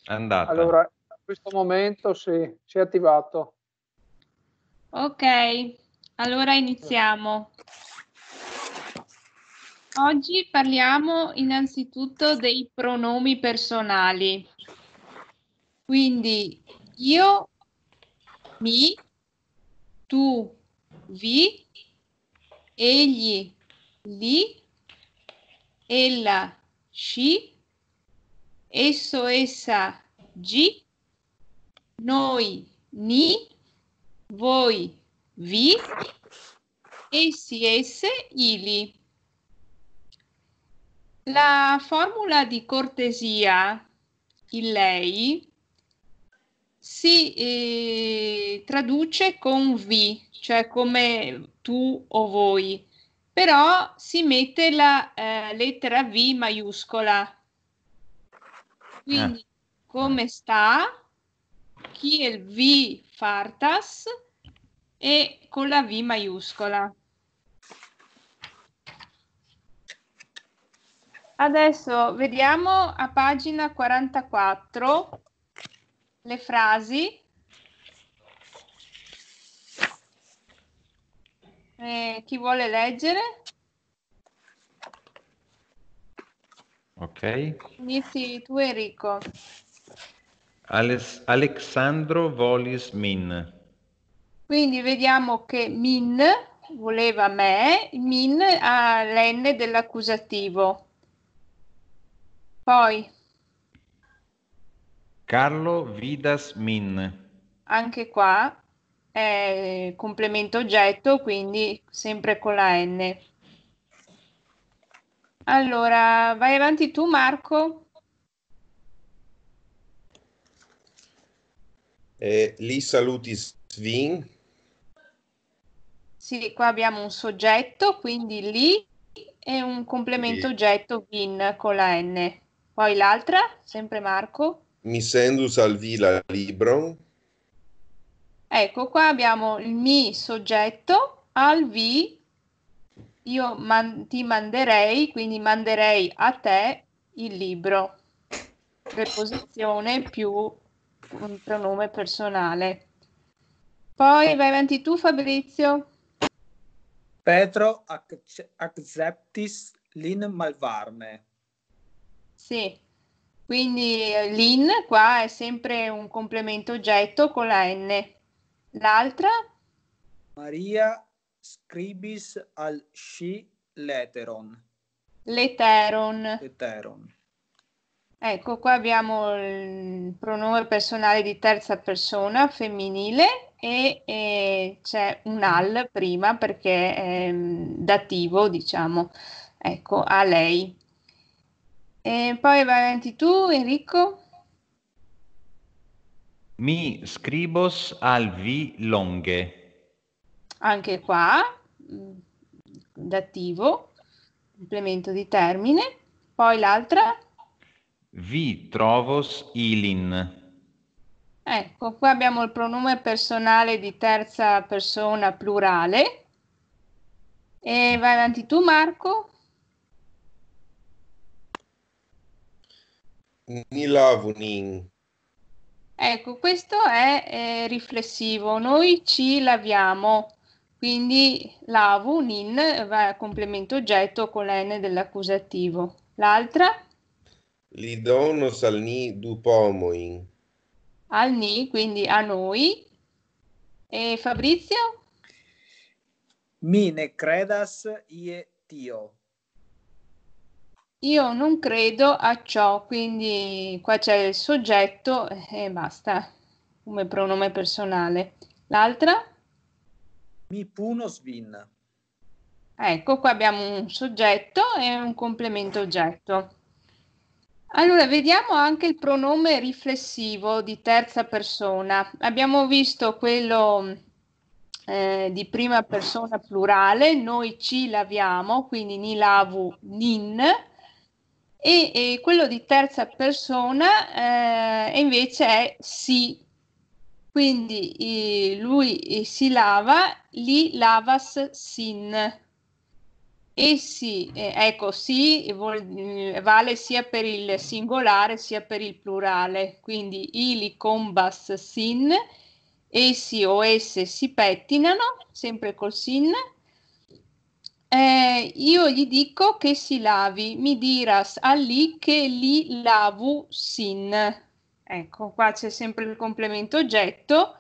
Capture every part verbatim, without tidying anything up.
È andata. Allora, a questo momento sì, si è attivato. Ok, allora iniziamo. Oggi parliamo innanzitutto dei pronomi personali. Quindi io, mi, tu, vi, egli, li, ella, sci, esso, essa, gi, noi, ni, voi, vi, essi, esse, ili. La formula di cortesia, il lei, si eh, traduce con vi, cioè come tu o voi, però si mette la eh, lettera V maiuscola. Quindi, Eh. come sta, kiel vi fartas e con la V maiuscola. Adesso vediamo a pagina quarantaquattro le frasi. Eh, chi vuole leggere? Ok. Inizi tu, Enrico. Alex- Alexandro volis min. Quindi vediamo che min voleva me, min ha l'N dell'accusativo. Poi Carlo vidas min. anche qua è complemento oggetto, quindi sempre con la N. Allora, vai avanti tu, Marco. Eh, li salutis vin. Sì, qua abbiamo un soggetto, quindi lì e un complemento Li. oggetto vin con la N. Poi l'altra, sempre Marco. Mi sendus al vi la libron. Ecco, qua abbiamo il mi soggetto, al vi io man- ti manderei, quindi manderei a te il libro. Preposizione più un pronome personale. Poi vai avanti tu, Fabrizio. Petro ac- acceptis lin malvarme. Sì, quindi eh, l'in qua è sempre un complemento oggetto con la N. L'altra? Maria scribis al sci letteron. Letteron. Letteron. Ecco, qua abbiamo il pronome personale di terza persona femminile e, e c'è un al prima perché è mm, dativo, diciamo. Ecco, a lei. E poi vai avanti tu, Enrico. Mi scribos al vi longe. Anche qua, mm, dativo, complemento di termine. Poi l'altra. Vi trovos ilin. Ecco, qua abbiamo il pronome personale di terza persona plurale. E vai avanti tu, Marco. Ni lavu nin. Ecco, questo è eh, riflessivo. Noi ci laviamo, quindi lavu, nin, va a complemento oggetto con la N dell'accusativo. L'altra? Li donos al ni du pomoin. Al ni, quindi a noi. E Fabrizio? Mi ne credas ie tio. Io non credo a ciò, quindi qua c'è il soggetto e basta, come pronome personale. L'altra? Mi punos vin. Ecco, qua abbiamo un soggetto e un complemento oggetto. Allora, vediamo anche il pronome riflessivo di terza persona. Abbiamo visto quello eh, di prima persona plurale, noi ci laviamo, quindi ni lavu, nin, e, e quello di terza persona eh, invece è si, quindi eh, lui eh, si lava, li lavas sin. essi, eh, ecco, sì, vuol- eh, vale sia per il singolare sia per il plurale, quindi ili combas sin, essi o esse si pettinano, sempre col sin. Eh, io gli dico che si lavi, mi diras a lì che li lavu sin. Ecco, qua c'è sempre il complemento oggetto.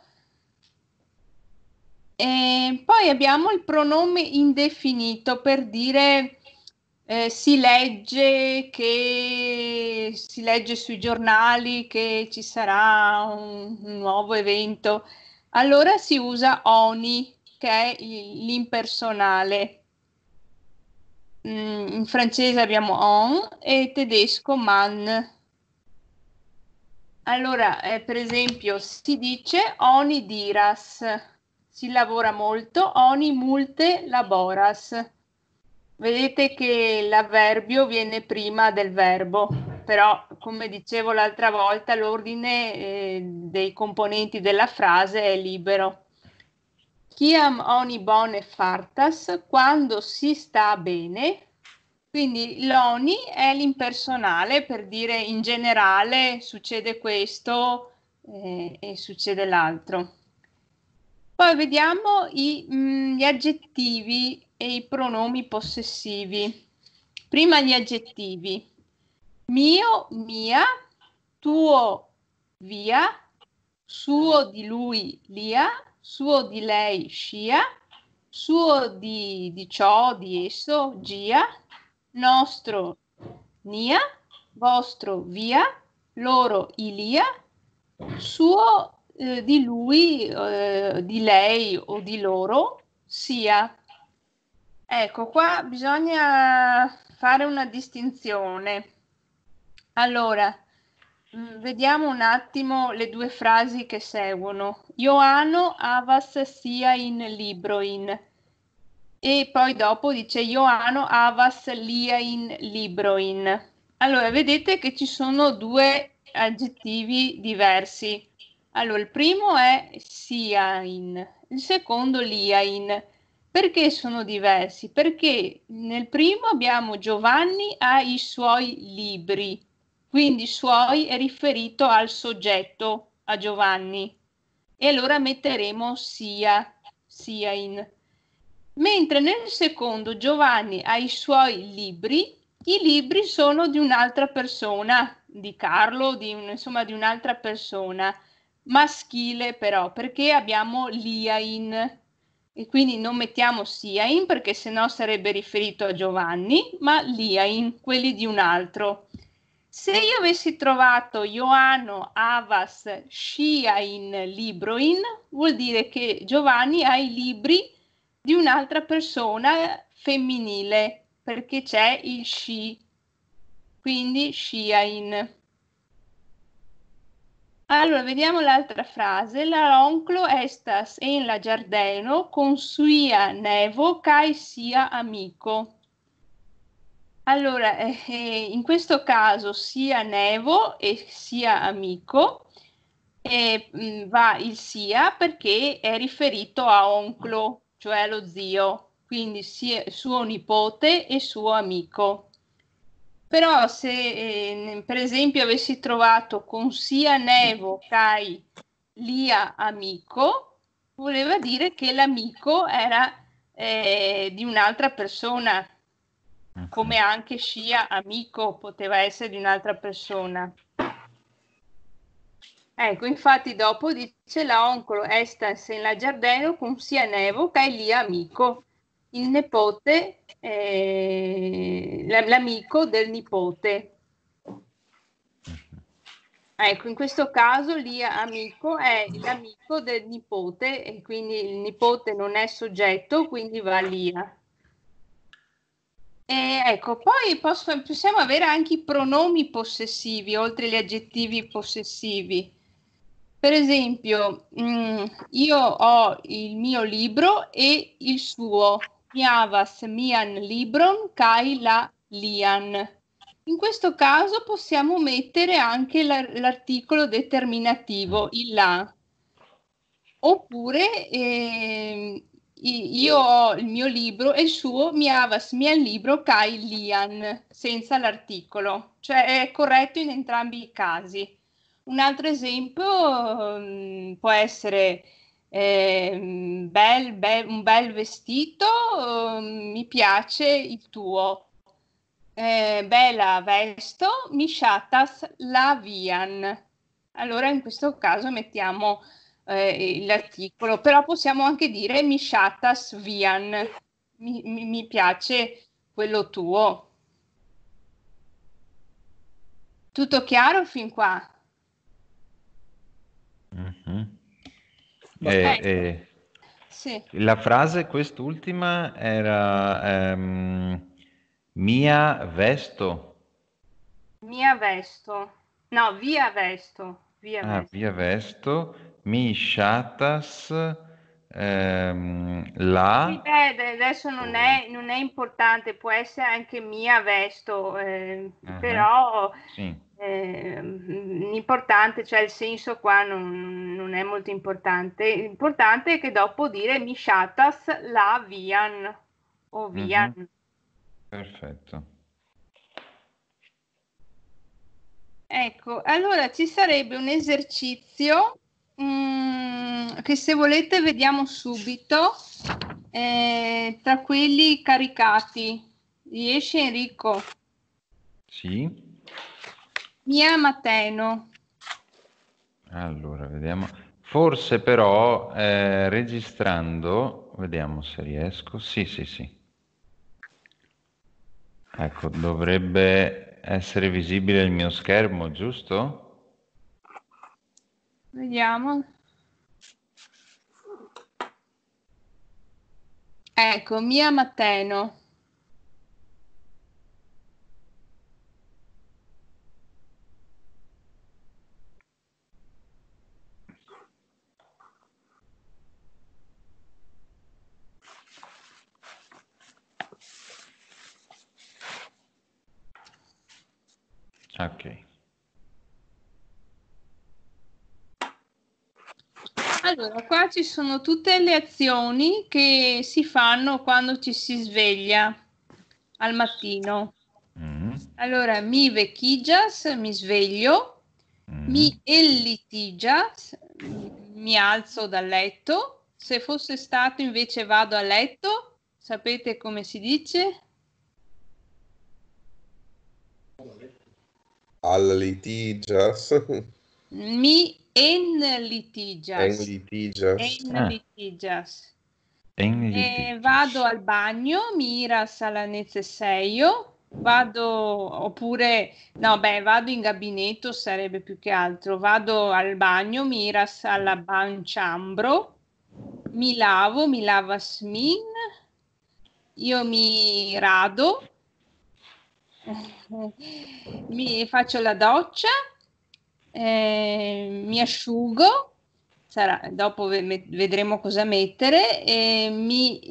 E poi abbiamo il pronome indefinito per dire eh, si legge che si legge sui giornali che ci sarà un, un nuovo evento. Allora si usa oni, che è il- l'impersonale. Mm, in francese abbiamo on e tedesco man. Allora, eh, per esempio, si dice oni diras, si lavora molto, oni multe laboras. Vedete che l'avverbio viene prima del verbo, però come dicevo l'altra volta, l'ordine eh, dei componenti della frase è libero. Kiam oni bone fartas, quando si sta bene. Quindi l'oni è l'impersonale per dire in generale succede questo eh, e succede l'altro. Poi vediamo i, mh, gli aggettivi e i pronomi possessivi. Prima gli aggettivi. Mio, mia, tuo, via, suo di lui, lia, suo di lei, scia, suo di, di ciò, di esso, gia, nostro, nia, vostro, via, loro, ilia, suo eh, di lui, eh, di lei o di loro, sia. Ecco, qua bisogna fare una distinzione. Allora, mh, vediamo un attimo le due frasi che seguono. Ioanno havas sia in libroin. E poi dopo dice Ioanno havas lia in libroin. Allora, vedete che ci sono due aggettivi diversi. Allora, il primo è sia in, il secondo lia in. Perché sono diversi? Perché nel primo abbiamo Giovanni ha i suoi libri, quindi suoi è riferito al soggetto, a Giovanni. E allora metteremo sia, sia in. Mentre nel secondo Giovanni ha i suoi libri, i libri sono di un'altra persona, di Carlo, di un, insomma di un'altra persona, maschile però, perché abbiamo lia in e quindi non mettiamo sia in perché sennò sarebbe riferito a Giovanni, ma lia in, quelli di un altro. Se io avessi trovato Ioanno havas scia in libroin, vuol dire che Giovanni ha i libri di un'altra persona femminile, perché c'è il sci, quindi scia in. Allora, vediamo l'altra frase. La onclo estas en la giardeno con sia nevo kai sia amico. Allora, eh, in questo caso sia nevo e sia amico eh, mh, va il sia perché è riferito a onclo, cioè lo zio, quindi sia suo nipote e suo amico. Però se eh, per esempio avessi trovato con sia nevo kai lia amico, voleva dire che l'amico era eh, di un'altra persona, come anche scia amico poteva essere di un'altra persona. Ecco, infatti dopo dice la oncolo estas in la giardeno con sia nevo kai lia amico. Il nipote, eh, l'amico del nipote. Ecco, in questo caso lia amico è l'amico del nipote e quindi il nipote non è soggetto, quindi va lia. E ecco, poi posso, possiamo avere anche i pronomi possessivi, oltre agli aggettivi possessivi. Per esempio, mh, io ho il mio libro e il suo. Mi havas mian libron kai la lian. In questo caso possiamo mettere anche l'articolo determinativo, il la. Oppure eh, io ho il mio libro e il suo mi havas mian libro kai lian, senza l'articolo, cioè è corretto in entrambi i casi. Un altro esempio um, può essere eh, bel, bel, un bel vestito, um, mi piace il tuo. Eh, bella vesto, mi shatas la vian. Allora in questo caso mettiamo eh, l'articolo, però possiamo anche dire mi shatas vian, mi, mi, mi piace quello tuo. Tutto chiaro fin qua? Mm-hmm. Ma- E, Ecco. e Sì. la frase quest'ultima era ehm, mia vesto. Mia vesto. No, via vesto. Via Ah, vesto. via vesto. Mi shatas ehm, Sì, la... beh, de- adesso non è, non è importante, può essere anche mia vesto, eh, Ah, però sì. eh, l'importante, cioè il senso qua non, non è molto importante. L'importante è che dopo dire mi shatas la vian o vian. Mhm. Perfetto. Ecco, allora ci sarebbe un esercizio mm, che se volete vediamo subito eh, tra quelli caricati. Riesce Enrico? Sì. Mia Mateno. Allora, vediamo. Forse però eh, registrando, vediamo se riesco. Sì, sì, sì. Ecco, dovrebbe essere visibile il mio schermo, giusto? Vediamo. Ecco, Mia Mateno. Ok. Allora, qua ci sono tutte le azioni che si fanno quando ci si sveglia al mattino. Mm, Allora, mi vecchigias, mi sveglio, mm. mi ellitigias, mi alzo dal letto. Se fosse stato invece vado a letto, sapete come si dice? Al litigias. Mi enlitigias. En litigias. Ah, Enlitigias. en Eh, litigio. vado al bagno, mi iras alla necessario, vado oppure no, beh, vado in gabinetto sarebbe più che altro, vado al bagno, mi iras alla banciambro, mi lavo, mi lavas min, io mi rado, mi faccio la doccia, eh, mi asciugo, sarà, dopo ve- me- vedremo cosa mettere, e mi,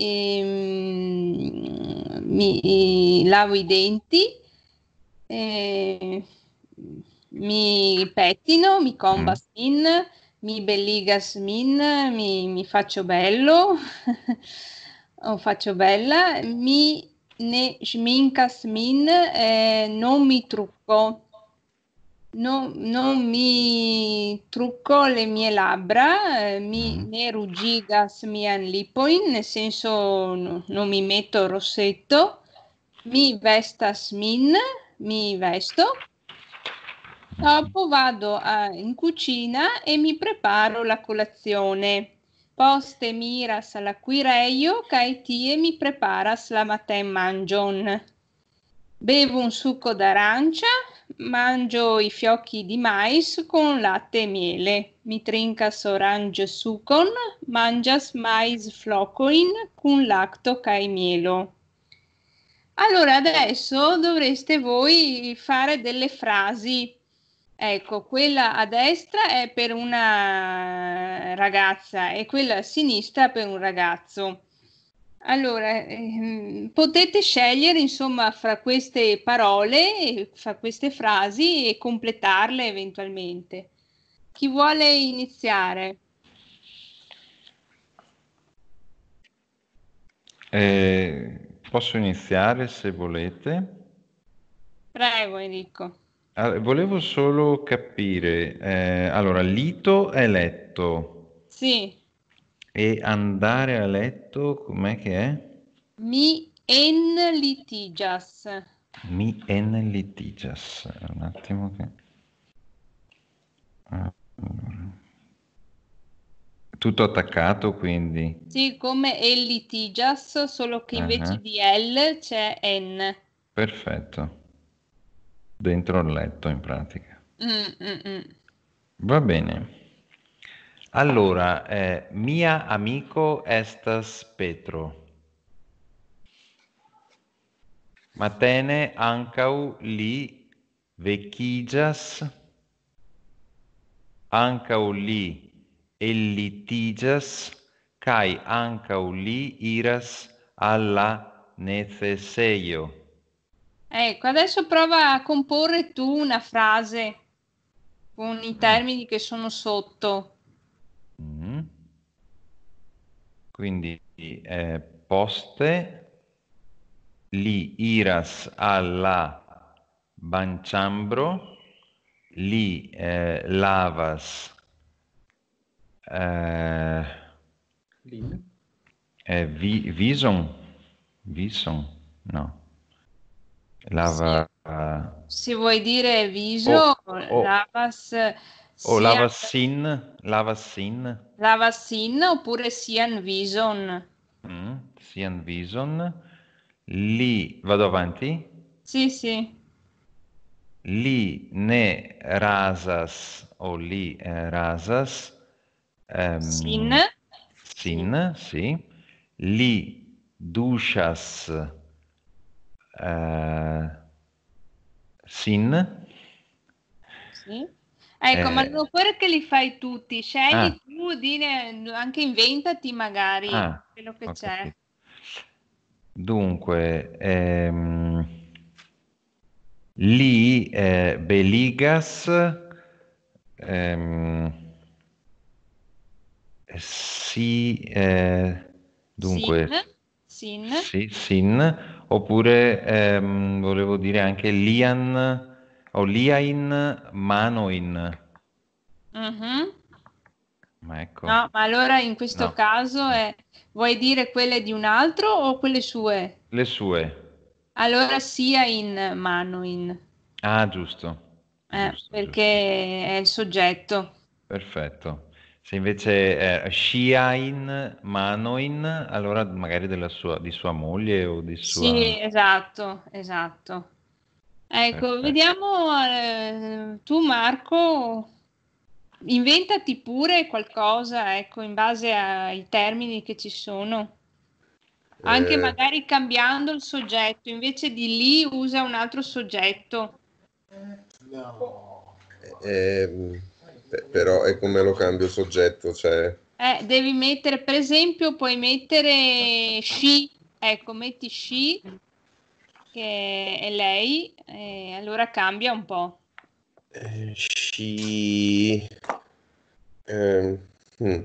ehm, mi lavo i denti, eh, mi pettino, mi Mm. combas min, mi belligas min, mi, mi faccio bello, o faccio bella, mi ne schminkas min, eh, non mi trucco. Non, non mi trucco le mie labbra, eh, mi Mm. ne rugigas mian lipoin, nel senso no- non mi metto il rossetto, mi vestas min, mi vesto, dopo vado a- in cucina e mi preparo la colazione. Poste miras alla cuireio, kai tie mi preparas la maten mangion. Bevo un succo d'arancia, mangio i fiocchi di mais con latte e miele. Mi trincas orange sucon, mangias mais flocoin con lacto kai mielo. Allora, adesso dovreste voi fare delle frasi. Ecco, quella a destra è per una ragazza e quella a sinistra per un ragazzo. Allora, ehm, potete scegliere insomma fra queste parole, fra queste frasi e completarle eventualmente. Chi vuole iniziare? Eh, posso iniziare se volete? Prego, Enrico. Ah, volevo solo capire, eh, allora, lito è letto Sì, e andare a letto, com'è che è? mi en litigas. Mi en litigas. Un attimo che... Allora. Tutto attaccato, quindi. Sì, come el litigas, solo che invece Ah, di L c'è N. perfetto. Dentro il letto, in pratica. Mm, mm, mm. Va bene. Allora, eh, mia amico estas Petro. Matene ankaŭ li vekiĝas, ankaŭ li ellitiĝas, kaj ankaŭ li iras al la necesejo. Ecco, adesso prova a comporre tu una frase con i termini che sono sotto. Mm. Quindi eh, poste li iras alla banĉambro, li eh, lavas eh, Lin. eh, vi- vison, vison, no, Sì, lava eh, se vuoi dire o, viso, o, lavas o sia lavasin, lavasin, lavasin oppure sian vison. mm, sian vison, li, vado avanti? Sì, sì. Li ne rasas o li eh, rasas Sin, ehm, sì, sin, sì. Li duŝas eh, sin. sì. Ecco, ma non eh, occorre che li fai tutti, ah, scegli tu, dine, anche inventati magari ah, quello che ho c'è. capito. Dunque, ehm, li eh, beligas ehm, si, eh, Sin, dunque, sin. sì, sin, oppure ehm, volevo dire anche lian o liain manoin, Mhm. ma ecco, No, ma allora in questo no, caso è, vuoi dire quelle di un altro o quelle sue? le sue. Allora sia in mano in, Ah, giusto, eh, giusto, perché giusto, è il soggetto. perfetto. Se invece eh, sciain manoin, allora magari della sua, di sua moglie o di sua... Sì, esatto, esatto. Ecco, Perfetto. vediamo, eh, tu Marco, inventati pure qualcosa, ecco, in base ai termini che ci sono. Anche Eh, magari cambiando il soggetto, invece di lì usa un altro soggetto. ehm, pe- però è come lo cambio soggetto, cioè... Eh, devi mettere, per esempio, puoi mettere she, ecco, metti she, che è lei, e allora cambia un po'. eh, sci... ehm, hmm,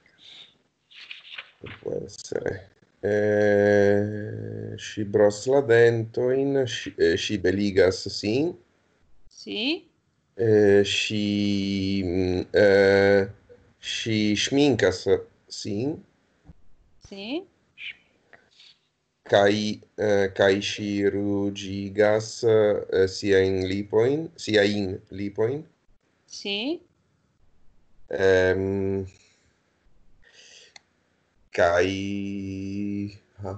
può essere... Eh, scibrosla dentoin, sci, eh, scibeligas, sì. Sì, Eh, sci... mm, eh, sci schminkas, sì. sì, Kai, eh, kai chirurgigas eh, sia in lipoin, sia in lipoin. sì. Ehm, kai... ah.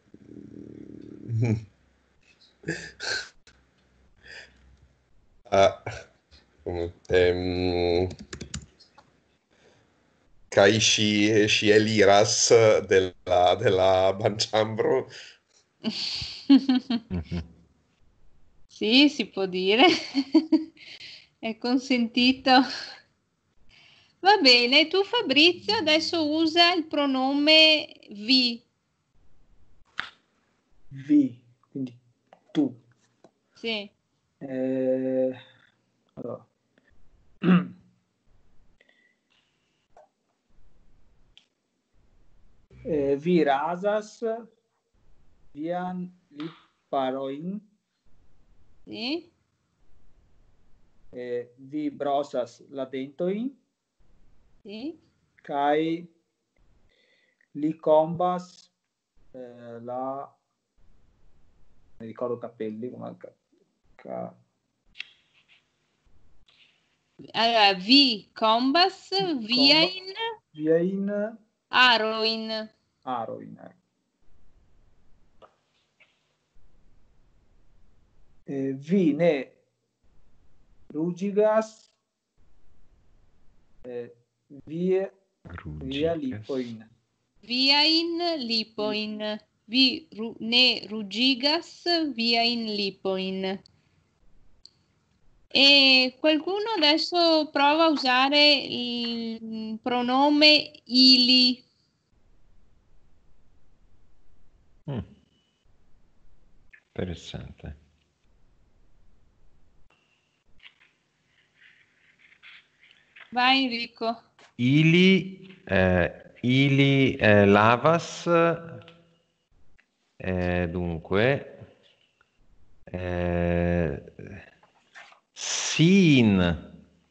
Ah, come- ehm, kai sci, sci eliras della, della Banciambro. Mhm. Sì, si può dire. È consentito. Va bene, tu Fabrizio adesso usa il pronome vi. Vi, quindi tu. Sì, Eh, allora. Eh, vi rasas vian lipparoin, Sì. eh, vi brosas la dentoin, Sì. kai li combas eh, la, mi ricordo capelli, come ca, ca, Allora, vi combas via comba, in via in aroin. aroin. Eh, vi ne rugigas eh, via, via Rugigas. lipoin. Via in lipoin. Vi ru- ne rugigas via in lipoin. E qualcuno adesso prova a usare il pronome ili. Mm. Interessante. Vai Enrico. Ili, eh, ili eh, lavas, eh, dunque, eh, sin.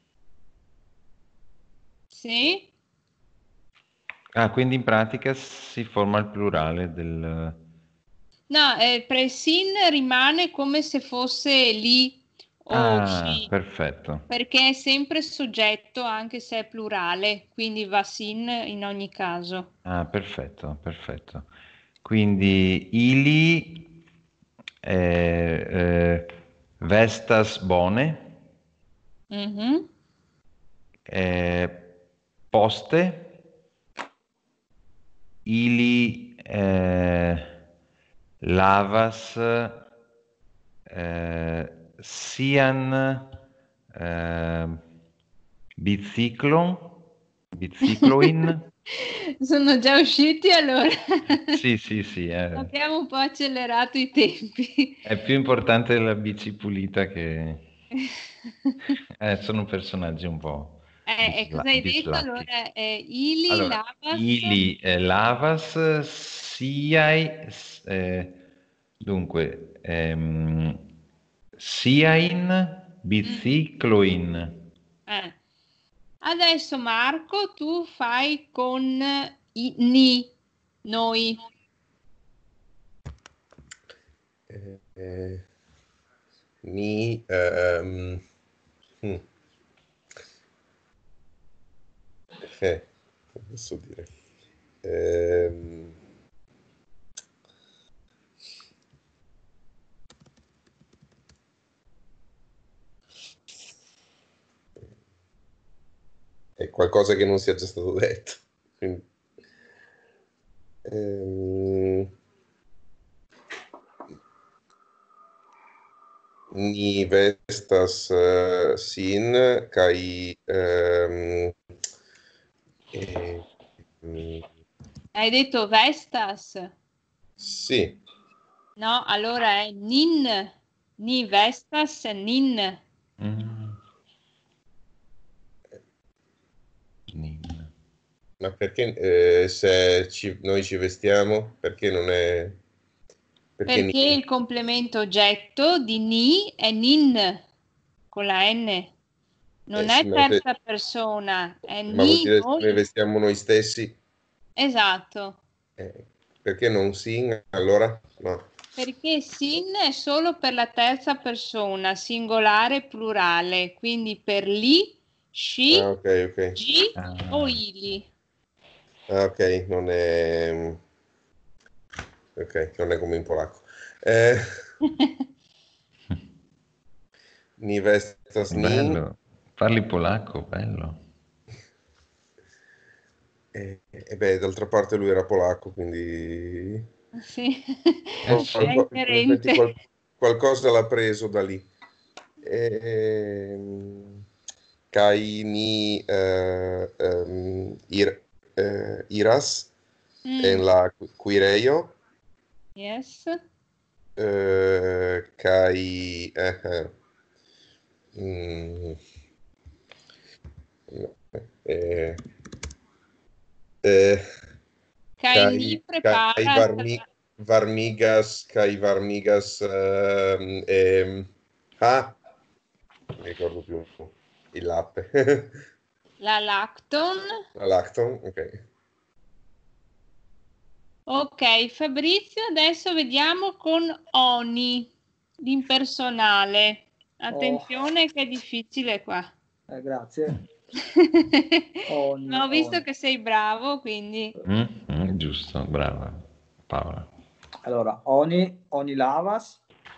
Sì? Ah, quindi in pratica si forma il plurale del... No, eh, presin rimane come se fosse lì o Ah, sì, perfetto. perché è sempre soggetto anche se è plurale, quindi va sin in ogni caso. Ah, perfetto, perfetto. Quindi ili eh, eh, vestas bone, Mhm. eh, poste, ili eh, lavas eh, sian eh, biciclon, bicicloin. Sono già usciti allora. Sì, sì, sì. eh. Abbiamo un po' accelerato i tempi. È più importante la bici pulita che... Eh, sono personaggi un po' Eh, e bisla- cosa hai detto bislacchi. allora? Eh, ili, Allora, lavas, ili eh, lavas siai, s- eh, dunque, ehm, siain mm, bicicloin. eh. Adesso Marco, tu fai con i ni, noi. Eh, eh, ni, ehm, hmm, eh, come posso dire? Ehm, è qualcosa che non sia già stato detto. Quindi, ehm, ni vestas eh, sin kai ehm, eh, mm, Hai detto vestas? sì, No, allora è nin, ni vestas, nin. Mm. Nin. ma perché eh, se ci- noi ci vestiamo, perché non è perché Perché ni? il complemento oggetto di ni è nin, con la N. Eh Non sì, è ma, se- terza persona, è ma vuol ni dire se noi noi. vestiamo noi stessi, Esatto. eh, perché non sin? Allora no. Perché sin è solo per la terza persona, singolare plurale, quindi per li, Ah, sci, ok, ok. gi o Ah, ili. Ah, ok, non è ok, non è come in polacco. Eh, ni vestas nin. bello. Parli polacco, bello. E, e beh, d'altra parte lui era polacco, quindi Sì, Eh è sì. qualco- in effetti inerente. qual- qualcosa l'ha preso da lì. Ehm, Kai ni eh, ehm, ir- eh, iras en Mm, la cuirejo yes. eh, kai eh, eh, mm, no, eh, eh, Kai kai, ni kai preparas varmi, la... Varmigas, kai Varmigas, ehm, ehm, ah, non mi ricordo più il latte. La lacton. La lacton, ok. Ok, Fabrizio, adesso vediamo con Oni, l'impersonale. Attenzione che è difficile qua. Eh, grazie. Oni, Ma ho visto oni. che sei bravo, quindi... Mm, mm, giusto, brava Paola. Allora, Oni, Oni Lavas.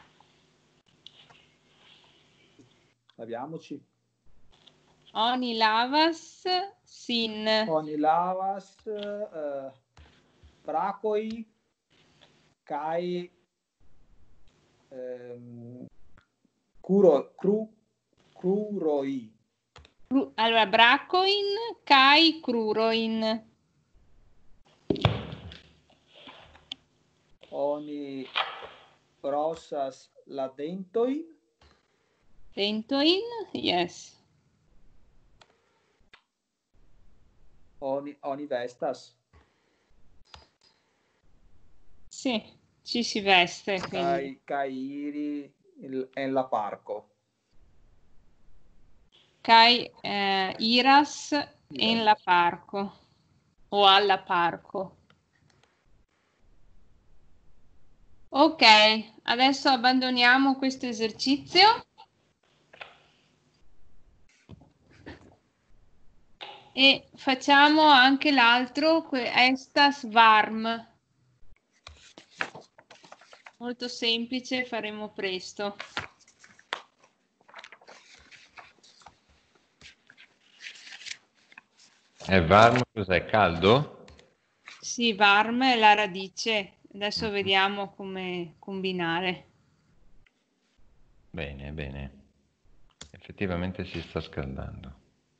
Laviamoci. Oni lavas sin. Oni Lavas, eh, Bracoi, Kai, ehm, Curo, Cru, Cruroi. Cru- Allora, bracoin, kai cruroin. Oni Rosas Ladentoi. Dentoin, yes. Oni, oni Vestas. Sì, ci si veste, quindi. Kai, Kai Iri il- en la parco. Kai eh, iras en la parco o alla parco. Ok, adesso abbandoniamo questo esercizio e facciamo anche l'altro, que- estas varm. Molto semplice, faremo presto. È varm, cos'è? Caldo? Sì, varm è la radice. Adesso vediamo come combinare. Bene, bene. Effettivamente si sta scaldando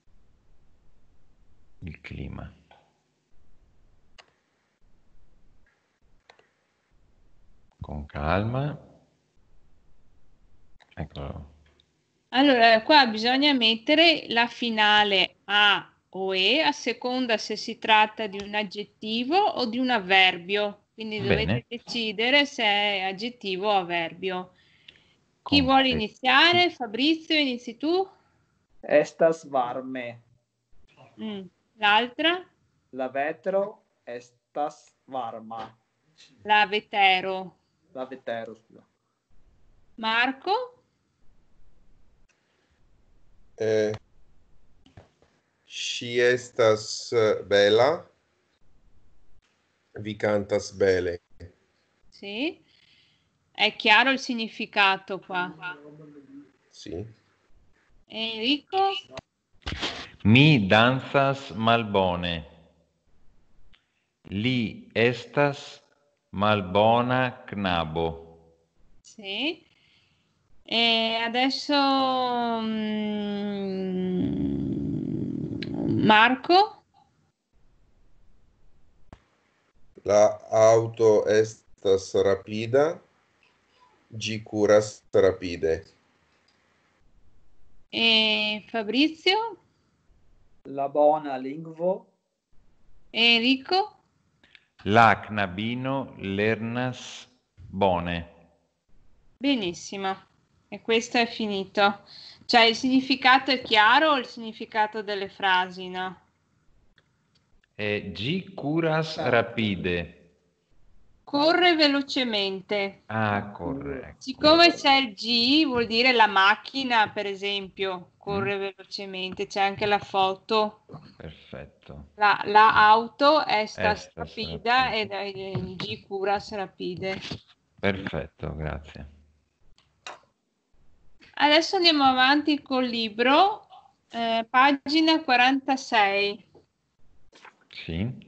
il clima. Con calma. Eccolo. Allora, qua bisogna mettere la finale a o e a seconda se si tratta di un aggettivo o di un avverbio. Quindi dovete Bene. decidere se è aggettivo o avverbio. Chi Con vuole fe- iniziare? Fabrizio, inizi tu? Estas varme. Mm. L'altra? La vetro estas varma. La vetero. La vetero, scusa. Marco? Eh, Ŝi estas bela, vi cantas bele. Sì. È chiaro il significato qua. Sì. Enrico? Mi danzas malbone. Li estas malbona knabo. Sì. E adesso mm, Marco? La auto estas rapida, ĝi kuras rapide. E Fabrizio? La bona lingvo E Enrico? La knabino lernas bone. Benissimo. E questo è finito. Cioè il significato è chiaro o il significato delle frasi, no? E gi curas rapide. Corre velocemente. Ah, corretto. Siccome c'è il G, vuol dire la macchina, per esempio, corre Mm. velocemente. C'è anche la foto. Perfetto. La, la auto estas Estas rapida rapide. ed il G curas rapide. Perfetto, grazie. Adesso andiamo avanti col libro, eh, pagina quarantasei. Sì.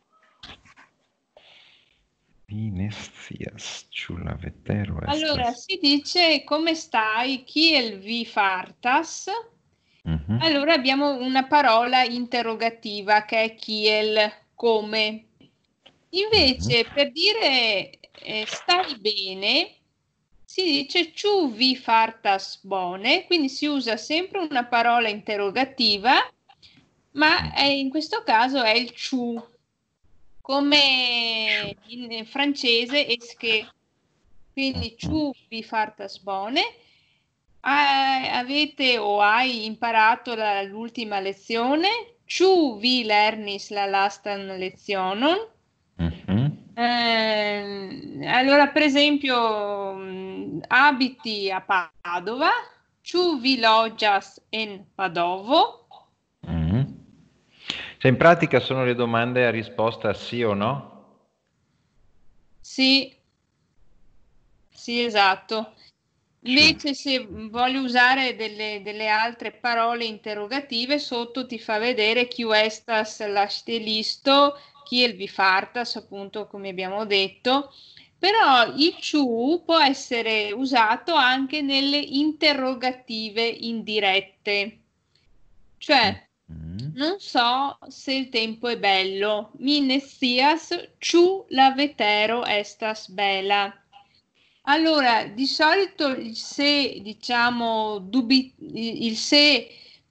Mi ne scias, ĉu la vetero Allora, estas. si dice come stai, kiel vi fartas? Mhm. Allora abbiamo una parola interrogativa che è kiel, come. Invece Mhm. per dire eh, stai bene si dice ĉu vi fartas bone, quindi si usa sempre una parola interrogativa, ma è, in questo caso è il ĉu. come in francese esche. Quindi ciù vi fartas bone. Ah, avete o hai imparato la- l'ultima lezione? Ciù vi lernis la lastan lecionon? Mhm. Eh, allora, per esempio, mh, abiti a Padova, ciù vi loĝas en Padovo? Mhm. Cioè, in pratica sono le domande a risposta sì o no? Sì, sì, esatto. Invece, se voglio usare delle, delle altre parole interrogative, sotto ti fa vedere chi estas la ŝtelisto, chi il vi fartas, appunto, come abbiamo detto. Però il ciù può essere usato anche nelle interrogative indirette. Cioè, Mhm. non so se il tempo è bello. Mi ne scias, ciù la vetero estas bela. Allora, di solito il se, diciamo, dubi, il il se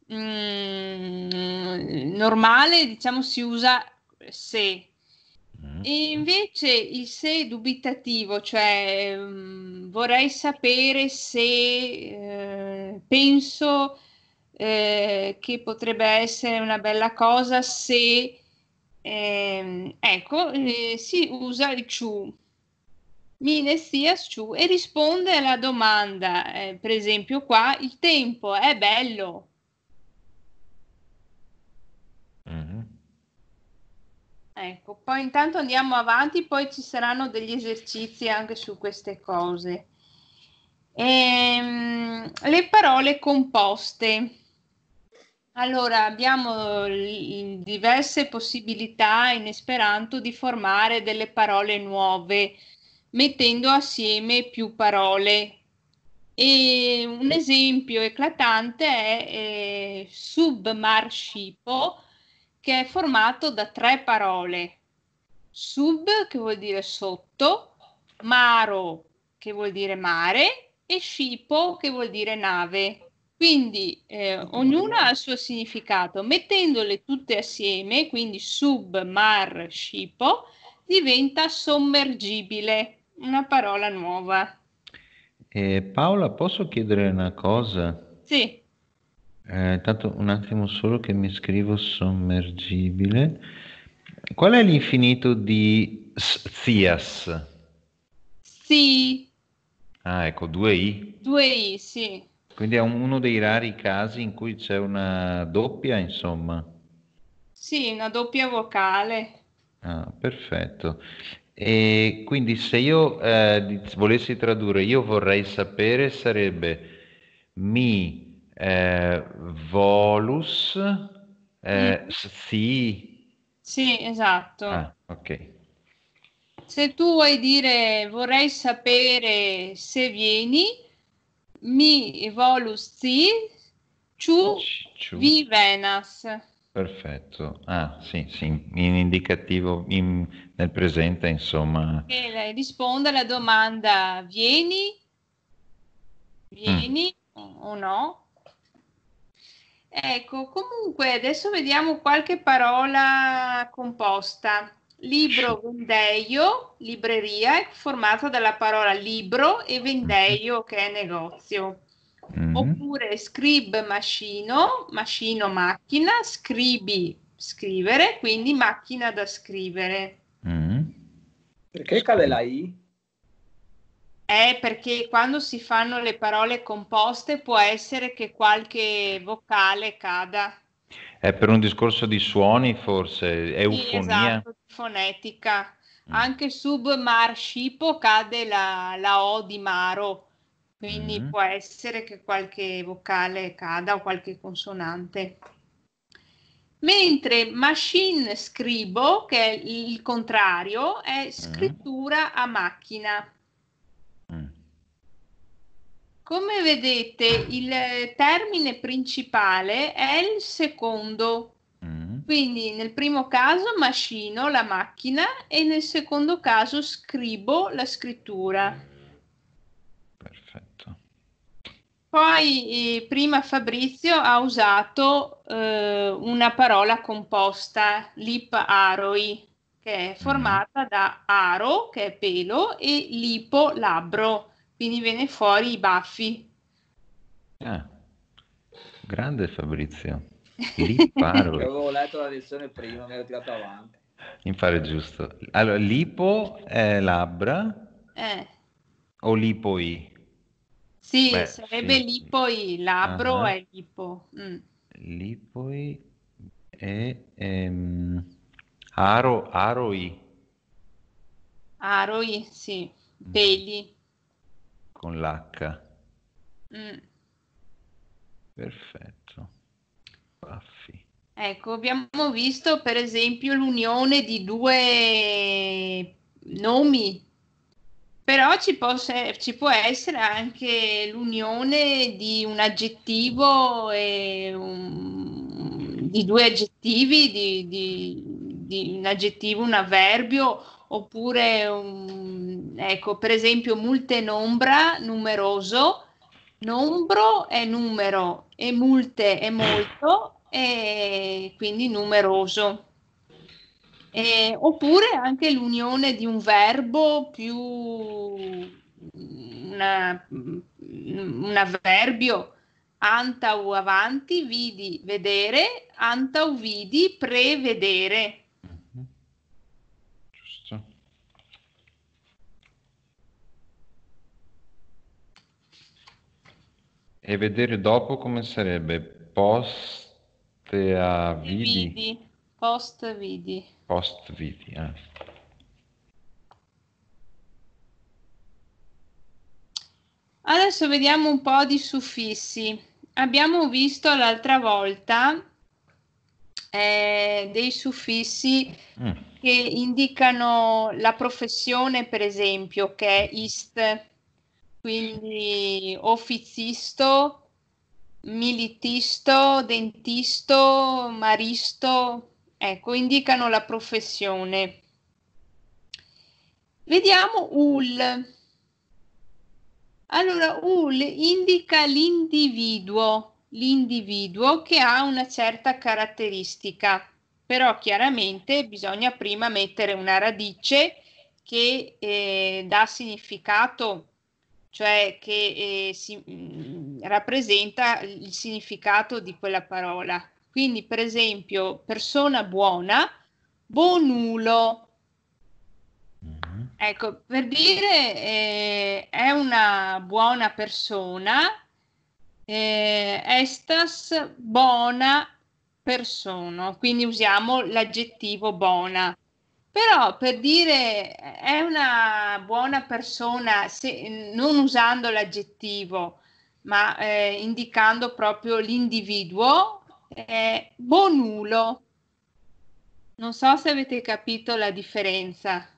mm, normale, diciamo, si usa se. Mhm. E invece il se dubitativo, cioè mm, vorrei sapere se eh, penso eh, che potrebbe essere una bella cosa se, ehm, ecco, eh, si usa il ciù. Mi ne scias ciù e risponde alla domanda, eh, per esempio qua, il tempo è bello. Mhm. Ecco, poi intanto andiamo avanti, poi ci saranno degli esercizi anche su queste cose. Ehm, le parole composte. Allora, abbiamo l- diverse possibilità in Esperanto di formare delle parole nuove, mettendo assieme più parole. E un esempio eclatante è eh, submarscipo, che è formato da tre parole. Sub, che vuol dire sotto, maro, che vuol dire mare, e scipo, che vuol dire nave. Quindi eh, ognuna ha il suo significato. Mettendole tutte assieme, quindi sub, mar, scipo, diventa sommergibile, una parola nuova. E Paola, posso chiedere una cosa? Sì, Eh, tanto un attimo solo che mi scrivo sommergibile. Qual è l'infinito di Szias? sì, Ah, ecco, due i. due i, sì. Quindi è un- uno dei rari casi in cui c'è una doppia, insomma. Sì, una doppia vocale. Ah, perfetto. E quindi se io eh, di- volessi tradurre, io vorrei sapere, sarebbe mi eh, volus Mm, eh, sci. sì, esatto. Ah, ok. Se tu vuoi dire vorrei sapere se vieni, mi volus ci, ciu Cicciu. vi venas. Perfetto. Ah, sì, sì, in indicativo, in- nel presente, insomma. E lei risponde alla domanda vieni, Mm. vieni o o no. Ecco, comunque adesso vediamo qualche parola composta. Libro, vendeio, libreria, è formata dalla parola libro e vendeio che è negozio. Mm. Oppure scrib macchino, macchino macchina, scribi scrivere, quindi macchina da scrivere. Mm. Perché cade la I? È perché quando si fanno le parole composte può essere che qualche vocale cada. È per un discorso di suoni, forse, Sì, eufonia. esatto, fonetica. Mm. Anche sub mar scipo cade la, la O di maro, quindi Mm. può essere che qualche vocale cada o qualche consonante. Mentre machine scribo, che è il contrario, è Mm. scrittura a macchina. Mm. Come vedete, il termine principale è il secondo. Mm. Quindi nel primo caso macchino, la macchina, e nel secondo caso scribo, la scrittura. Perfetto. Poi eh, prima Fabrizio ha usato eh, una parola composta, lip aroi. che è formata mm. da aro, che è pelo, e lipo, labbro, quindi viene fuori i baffi. Ah, grande Fabrizio. Liparo. Avevo letto la lezione prima, mi ero tirato avanti. Mi pare giusto. Allora, lipo è labbra Eh. o lipoi? Sì, Beh, sarebbe sì. lipoi, labbro Uh-huh. è lipo. Mm. Lipoi e ehm, aro, aroi. Aroi, sì, peli. Con l'H. Mm. Perfetto. Baffi. Ecco, abbiamo visto per esempio l'unione di due nomi, però ci può, ci può essere anche l'unione di un aggettivo e un, di due aggettivi, di, di, di un aggettivo, un avverbio, oppure un, ecco, per esempio multe nombra, numeroso, nombro è numero e multe è molto e quindi numeroso. Eh, oppure anche l'unione di un verbo più una, un avverbio, antau avanti, vidi vedere, antau vidi prevedere. Mm-hmm. Giusto. E vedere dopo come sarebbe? Post a vidi? Vidi, post vidi. Post vidi, eh. Adesso vediamo un po' di suffissi. Abbiamo visto l'altra volta eh, dei suffissi mm. che indicano la professione, per esempio, che è ist, quindi officisto, militisto, dentisto, maristo, ecco, indicano la professione. Vediamo ul. Allora, ul indica l'individuo, l'individuo che ha una certa caratteristica, però chiaramente bisogna prima mettere una radice che eh, dà significato, cioè che eh, si, mh, rappresenta il significato di quella parola. Quindi, per esempio, persona buona, bonulo. Ecco, per dire eh, è una buona persona, eh, estas bona persona, quindi usiamo l'aggettivo bona. Però per dire è una buona persona, se, non usando l'aggettivo, ma eh, indicando proprio l'individuo, è bonulo. Non so se avete capito la differenza.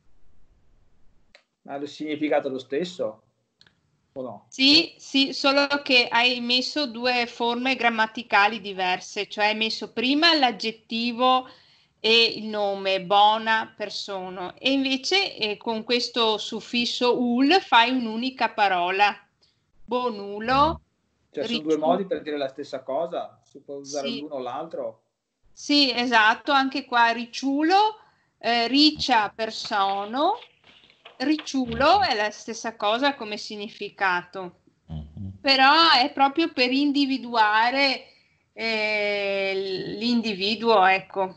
Ma il significato è lo stesso? O no? Sì, sì, solo che hai messo due forme grammaticali diverse, cioè hai messo prima l'aggettivo e il nome, bona persona, e invece eh, con questo suffisso ul fai un'unica parola, bonulo. Cioè sono due modi per dire la stessa cosa, si può usare sì. l'uno o l'altro? Sì, esatto, anche qua ricciulo, eh, riccia persona. Ricciulo è la stessa cosa come significato, però è proprio per individuare eh, l'individuo, ecco.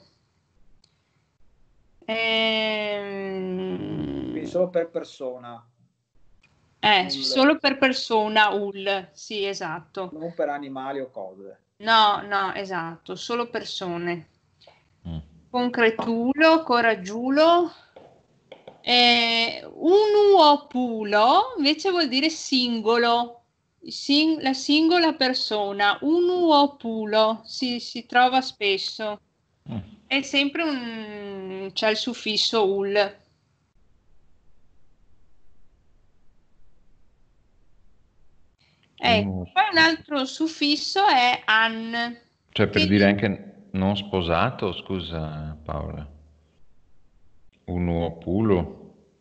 Ehm... Quindi solo per persona. Eh, solo per persona, ul, sì, esatto. Non per animali o cose. No, no, esatto, solo persone. Mm. Concretulo, coraggioso. Eh, unuopulo invece vuol dire singolo, Sing- la singola persona, unuopulo si, si trova spesso, mm. è sempre un, c'è il suffisso ul. Ecco, mm. Poi un altro suffisso è an. Cioè per dire anche non sposato, scusa Paola. Unuopulo.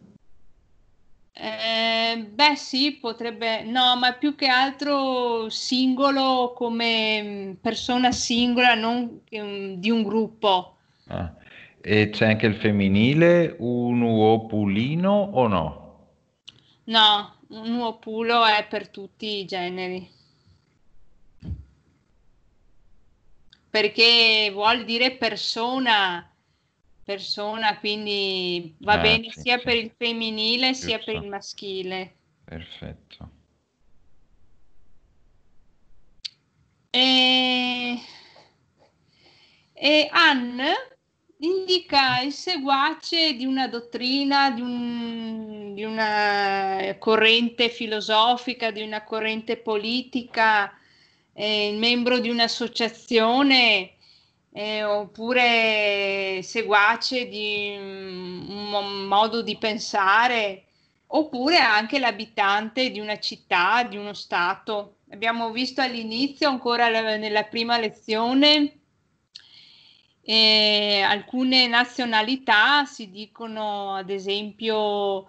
Eh, beh sì, potrebbe, no, ma più che altro singolo come persona singola, non um, di un gruppo. Ah. E c'è anche il femminile, un uopulino o no? No, un uopulo è per tutti i generi. Perché vuol dire persona, persona, quindi va Ah, bene sì, sia sì, per il femminile sia per giusto. il maschile. Perfetto. E, e An indica il seguace di una dottrina, di, un, di una corrente filosofica, di una corrente politica, eh, il membro di un'associazione, eh, oppure seguace di un, un mo- modo di pensare, oppure anche l'abitante di una città, di uno stato. Abbiamo visto all'inizio, ancora la- nella prima lezione, eh, alcune nazionalità si dicono, ad esempio,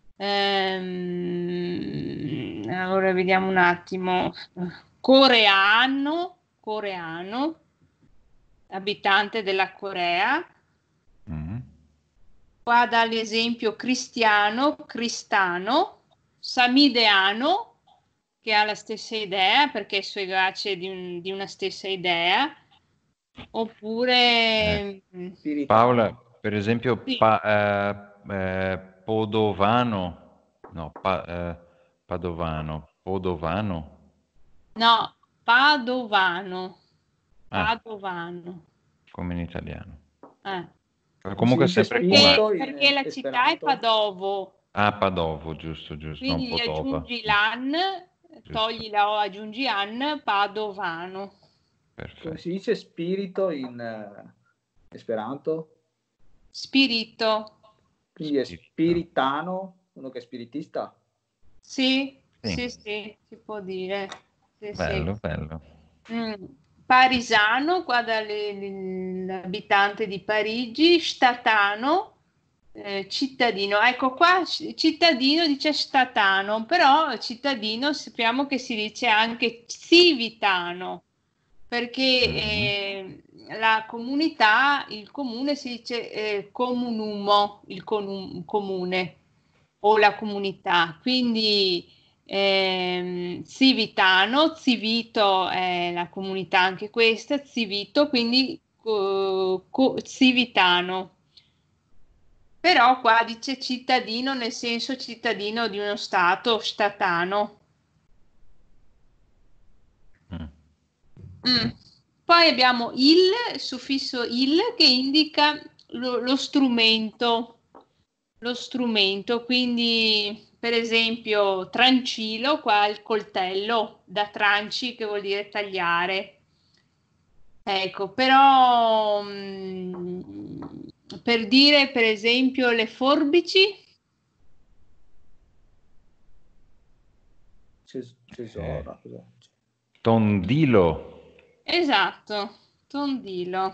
ehm, allora vediamo un attimo, coreano, coreano, abitante della Corea. Mm. Qua dà l'esempio cristiano, cristano, samideano, che ha la stessa idea perché è seguace di, un- di una stessa idea, Eh, oppure mm, Paola, Spiritano. per esempio, sì, pa- eh, eh, Podovano, no, pa- eh, Padovano, Podovano, no, padovano, ah, padovano. come in italiano. eh. Eh, Come si Comunque dice sempre con Perché, una... spirito in perché eh, la città è esperanto? Padovo, Ah, Padovo, giusto, giusto, non quindi gli Podova. aggiungi Mm, l'an, giusto, togli la o, aggiungi an, padovano. Come perfetto. si dice spirito in eh, esperanto? Spirito, Quindi è Spirito. spiritano, uno che è spiritista. sì, sì, Sì, sì, si può dire. Sì, sì. bello, bello. Mm. Parisano, qua dall'abitante di Parigi, statano, eh, cittadino. Ecco qua c- cittadino dice statano, però cittadino sappiamo che si dice anche civitano, perché Mhm. eh, la comunità, il comune si dice eh, comunumo, il conum- comune o la comunità. Quindi ehm, Civitano, Civito è la comunità anche questa, Civito, quindi co- co- Civitano. Però qua dice cittadino nel senso cittadino di uno stato, statano. Mm. Mm. Poi abbiamo il, il suffisso il che indica lo, lo strumento, lo strumento, quindi per esempio trancilo, qua il coltello da tranci che vuol dire tagliare. Ecco, però mm, per dire per esempio le forbici, Ces- Eh, Cesora, cos'è? Tondilo. esatto, tondilo.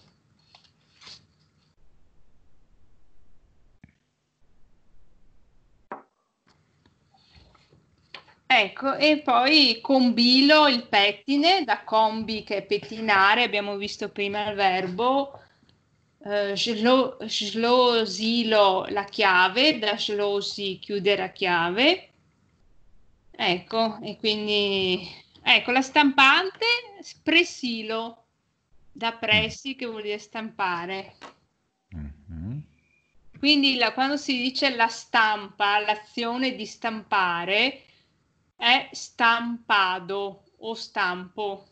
Ecco, e poi combilo il pettine, da combi che è pettinare, abbiamo visto prima il verbo, eh, schlo- schlosilo la chiave, da schlosi chiudere a chiave, ecco, e quindi, ecco, la stampante, pressilo, da Mm. pressi che vuol dire stampare. Mhm. Quindi la- quando si dice la stampa, l'azione di stampare è stampado o stampo.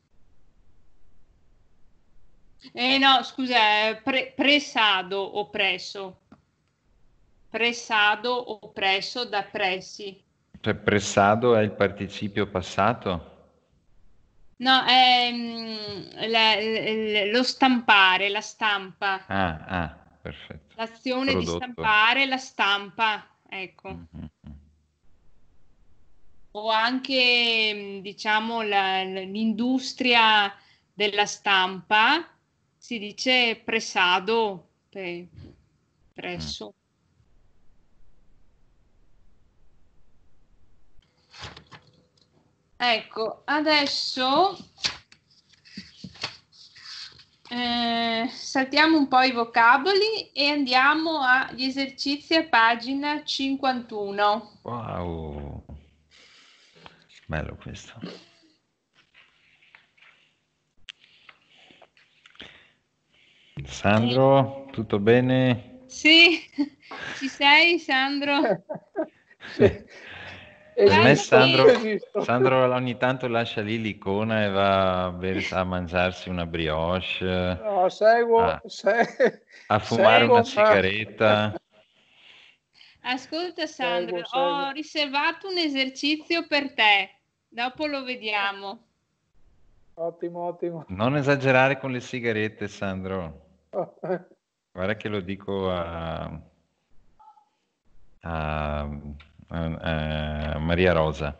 Eh no, scusa, è pre- pressado o presso. Pressado o presso da pressi. Cioè, pressado è il participio passato? No, è mm, la- l- lo stampare, la stampa. Ah, ah, perfetto. L'azione di Prodotto. stampare, la stampa, ecco. Mhm. O anche, mh, diciamo, la- l- l'industria della stampa, si dice pressado, pe- Mm. presso. Ecco, adesso eh, saltiamo un po' i vocaboli e andiamo agli esercizi a pagina cinquantuno. Wow, bello questo. Sandro, tutto bene? Sì, ci sei Sandro? Sì. Per me Esisto, Sandro, esisto. Sandro ogni tanto lascia lì l'icona e va a, bere- a mangiarsi una brioche, No, seguo, a, se- a fumare seguo, una ma sigaretta. Ascolta Sandro, seguo, ho seguo. riservato un esercizio per te, dopo lo vediamo. Ottimo, ottimo. Non esagerare con le sigarette, Sandro. Guarda che lo dico a, a- a- a Maria Rosa.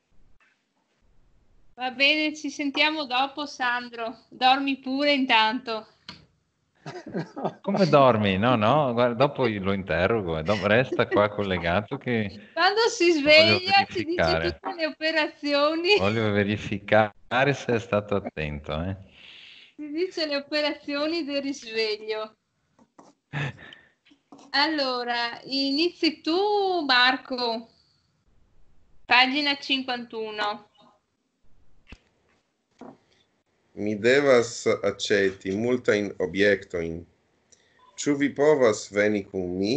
Va bene, ci sentiamo dopo Sandro, dormi pure intanto. Come dormi? No, no, guarda, dopo io lo interrogo, eh, dopo- resta qua collegato che Quando si voglio sveglia ci dice verificare. tutte le operazioni, Voglio verificare se è stato attento, eh. ci dice le operazioni del risveglio. Allora, inizi tu Marco, pagina cinquantuno. Mi devas aceti multajn objektojn. Ĉu vi povas veni kun mi?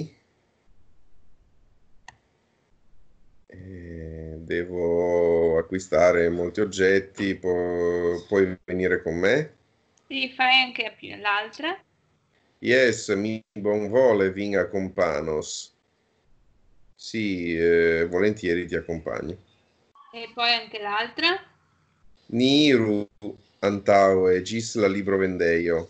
Eh, devo acquistare molti oggetti, pu- puoi venire con me? Sì, fai anche più l'altra. Yes, mi bonvole vin accompanos. Sì, eh, volentieri ti accompagno. E poi anche l'altra. Ni iru antaŭe ĝis la librovendejo.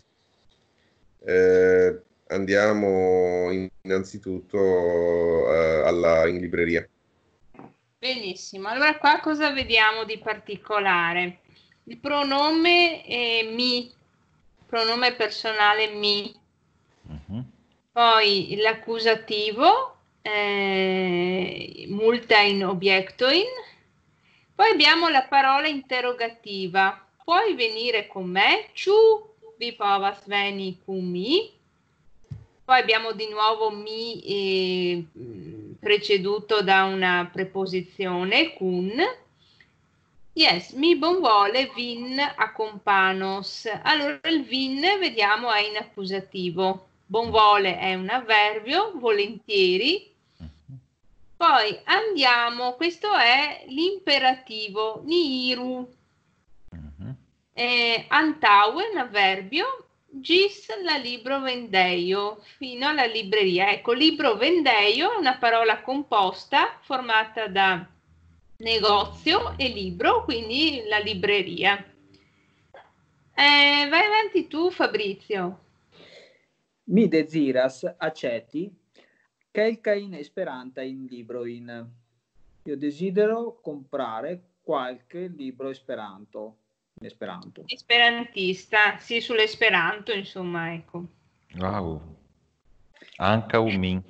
Eh, andiamo innanzitutto eh, alla, in libreria. Benissimo, allora qua cosa vediamo di particolare? Il pronome è mi, pronome personale mi, Mhm. poi l'accusativo, eh, multajn objektojn, poi abbiamo la parola interrogativa, puoi venire con me, ĉu vi povas veni kun mi? Poi abbiamo di nuovo mi eh, preceduto da una preposizione kun. Yes, mi bonvole vin accompanos. Allora il vin vediamo è in accusativo. Bonvole è un avverbio, volentieri. Poi andiamo, questo è l'imperativo, ni iru. Mhm. Eh, antaue, un avverbio, gis la libro vendeio, fino alla libreria. Ecco, libro vendeio è una parola composta formata da negozio e libro, quindi la libreria. Eh, vai avanti tu, Fabrizio. Mi deziras aceti kelkajn esperantajn librojn. Io desidero comprare qualche libro esperanto. In esperanto. Esperantista, sì, sull'esperanto, insomma, ecco. Wow. Anche un min.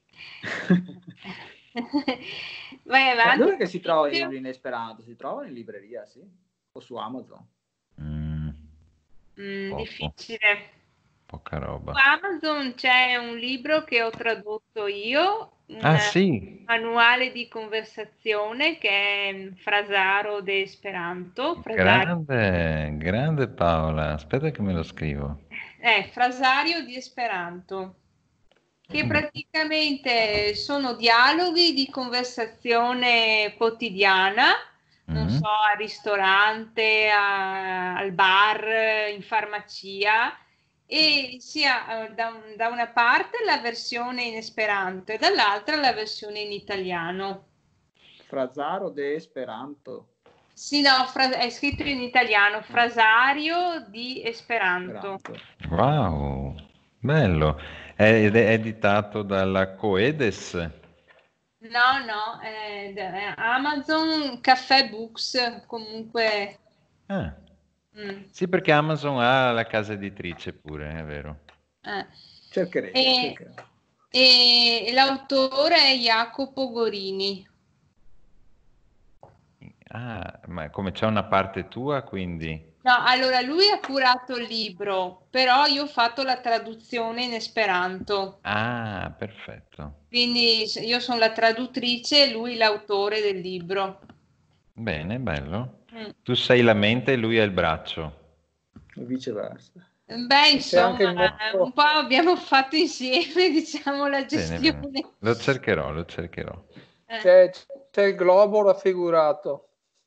Vai Ma avanti. dove che si trova il Fabrizio. libro in esperanto? Si trova in libreria, sì? O su Amazon? Mm, Mm, poco, difficile. poca Su roba. Amazon c'è un libro che ho tradotto io, un Ah sì, manuale di conversazione che è Frasaro de Esperanto, Frasario, grande, grande Paola. Aspetta che me lo scrivo. eh, Frasario di Esperanto, che Mm. praticamente sono dialoghi di conversazione quotidiana, non Mm. so, al ristorante, a- al bar, in farmacia, e sia eh, da, un- da una parte la versione in esperanto e dall'altra la versione in italiano. Frasaro de Esperanto. Sì, no, fra- è scritto in italiano, Frasario di Esperanto. Esperanto. Wow, bello. È, ed è editato dalla Coedes. No, no, è, è Amazon Caffè Books, comunque. Ah, mm, sì, perché Amazon ha la casa editrice pure, è vero. eh. Cercheremo, E, cercheremo. e l'autore è Jacopo Gorini. Ah, ma come c'è una parte tua, quindi? No, allora lui ha curato il libro, però io ho fatto la traduzione in esperanto. Ah, perfetto. Quindi s- io sono la traduttrice e lui l'autore del libro. Bene, bello. Mm. Tu sei la mente e lui è il braccio. E viceversa. Beh, C'è anche il insomma, modo- un po' abbiamo fatto insieme, diciamo, la Bene, gestione. bene. Lo cercherò, lo cercherò. Eh. c'è, c'è il globo raffigurato.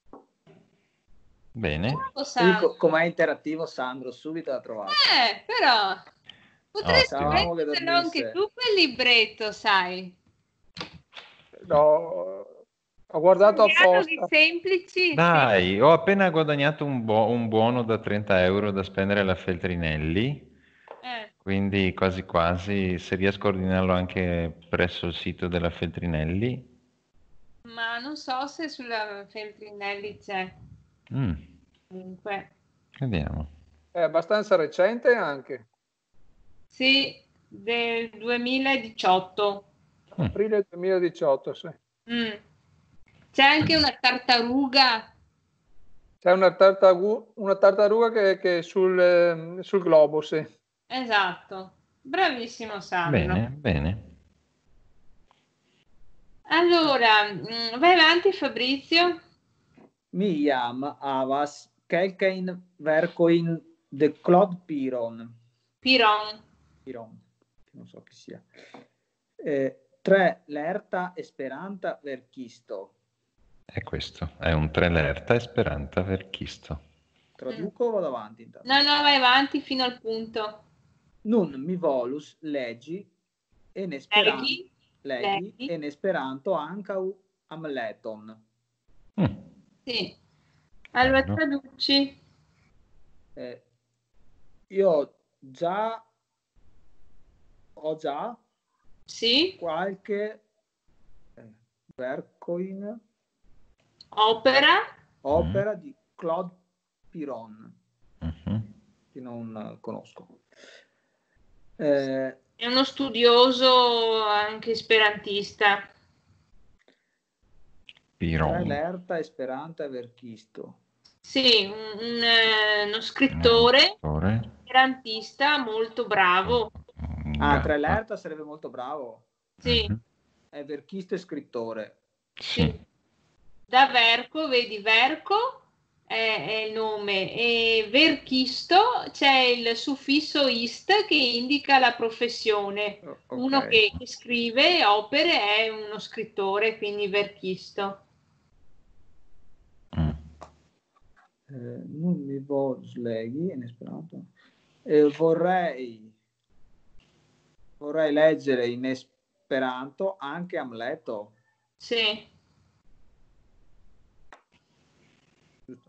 Bene. Bravo, Sì, Sandro. co- com'è interattivo Sandro, subito l'ha trovato. Eh, però potresti Ottimo. Pensavamo che metterlo anche dormisse. tu quel libretto, sai. No, ho guardato Dialoghi apposta. semplici, sì. Dai, ho appena guadagnato un, buo- un buono da trenta euro da spendere alla Feltrinelli, Eh, quindi quasi quasi, se riesco a ordinarlo anche presso il sito della Feltrinelli. ma non so se sulla Feltrinelli c'è. Mm, Comunque, vediamo. È abbastanza recente anche, sì, del duemiladiciotto. Mm. aprile duemiladiciotto, sì. Mm. C'è anche una tartaruga. C'è una, tartagu- una tartaruga che, che è sul, ehm, sul globo, sì. Esatto. Bravissimo Sandro. Bene, bene. Allora, mm, vai avanti Fabrizio. Mi jam havas kelkajn verkojn de Claude Piron. Piron. Piron, che non so chi sia. Eh, tre lerta Esperanta verkisto. È questo, è un tre lerta Esperanta verkisto. Traduco o vado avanti intanto? No, no, vai avanti fino al punto. Nun mi volus legi en Esperanto Leghi. legi Leghi. en Esperanto ankaŭ amleton. Mm, Sì. Allora bello. traduci. Eh, io già ho già Sì. qualche eh, vercoin Opera. opera di Claude Piron Mhm. che non eh, conosco. Eh, È uno studioso anche esperantista. Piron. Lerta Esperanta verkisto. Sì, un, un, eh, uno scrittore Autore. esperantista molto bravo. Ah, Gappa. tra Lerta sarebbe molto bravo. Sì, Mhm. È verchista e scrittore. Sì. da Verco, vedi Verco è, è il nome e Verchisto c'è il suffisso ist che indica la professione. Oh, ok. Uno che, che scrive opere è uno scrittore, quindi Verchisto. Mm. Eh, non mi vo sleghi in esperanto. Eh, vorrei vorrei leggere in esperanto anche Amleto. Sì. Giusto.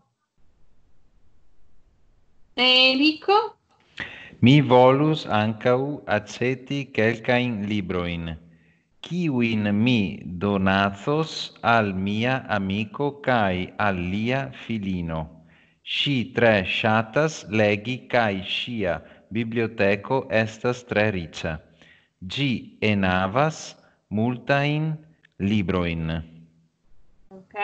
Enrico? Mi volus ankaŭ aceti kelkajn librojn, kiujn mi donacos al mia amiko kaj al lia filino. Ŝi tre ŝatas legi kaj ŝia biblioteko estas tre riĉa. Ĝi enhavas multajn librojn. Ok.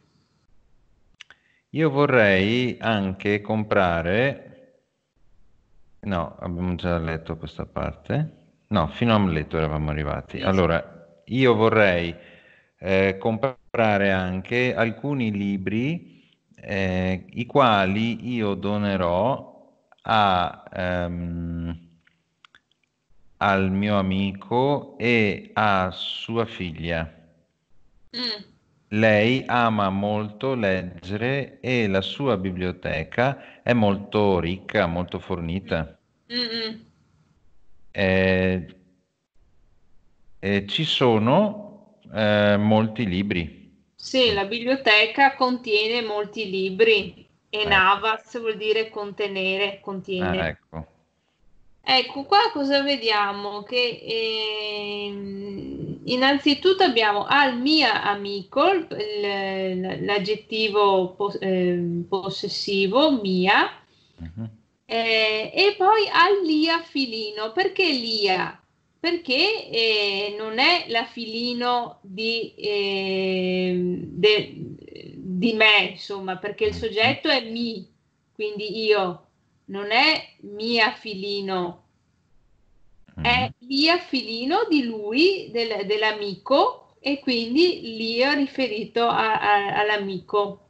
Io vorrei anche comprare. No, abbiamo già letto questa parte. No, fino a Amleto eravamo arrivati. Sì, Allora, io vorrei eh, comprare anche alcuni libri eh, i quali io donerò a, ehm, al mio amico e a sua figlia. Mm. Lei ama molto leggere e la sua biblioteca è molto ricca, molto fornita. Mm-mm. Eh, eh, ci sono eh, molti libri. Sì, la biblioteca contiene molti libri e Ecco. navas vuol dire contenere, contiene. Ah, ecco. Ecco, qua cosa vediamo? Che ehm, innanzitutto abbiamo al mia amico, il- il- l'aggettivo pos- ehm, possessivo, mia, Mhm. eh, e poi al lia filino. Perché lia? Perché eh, non è la filino di, ehm, de- di me, insomma, perché il soggetto è mi. quindi io, non è mia filino, è lia filino di lui, del, dell'amico, e quindi lia riferito a, a, all'amico.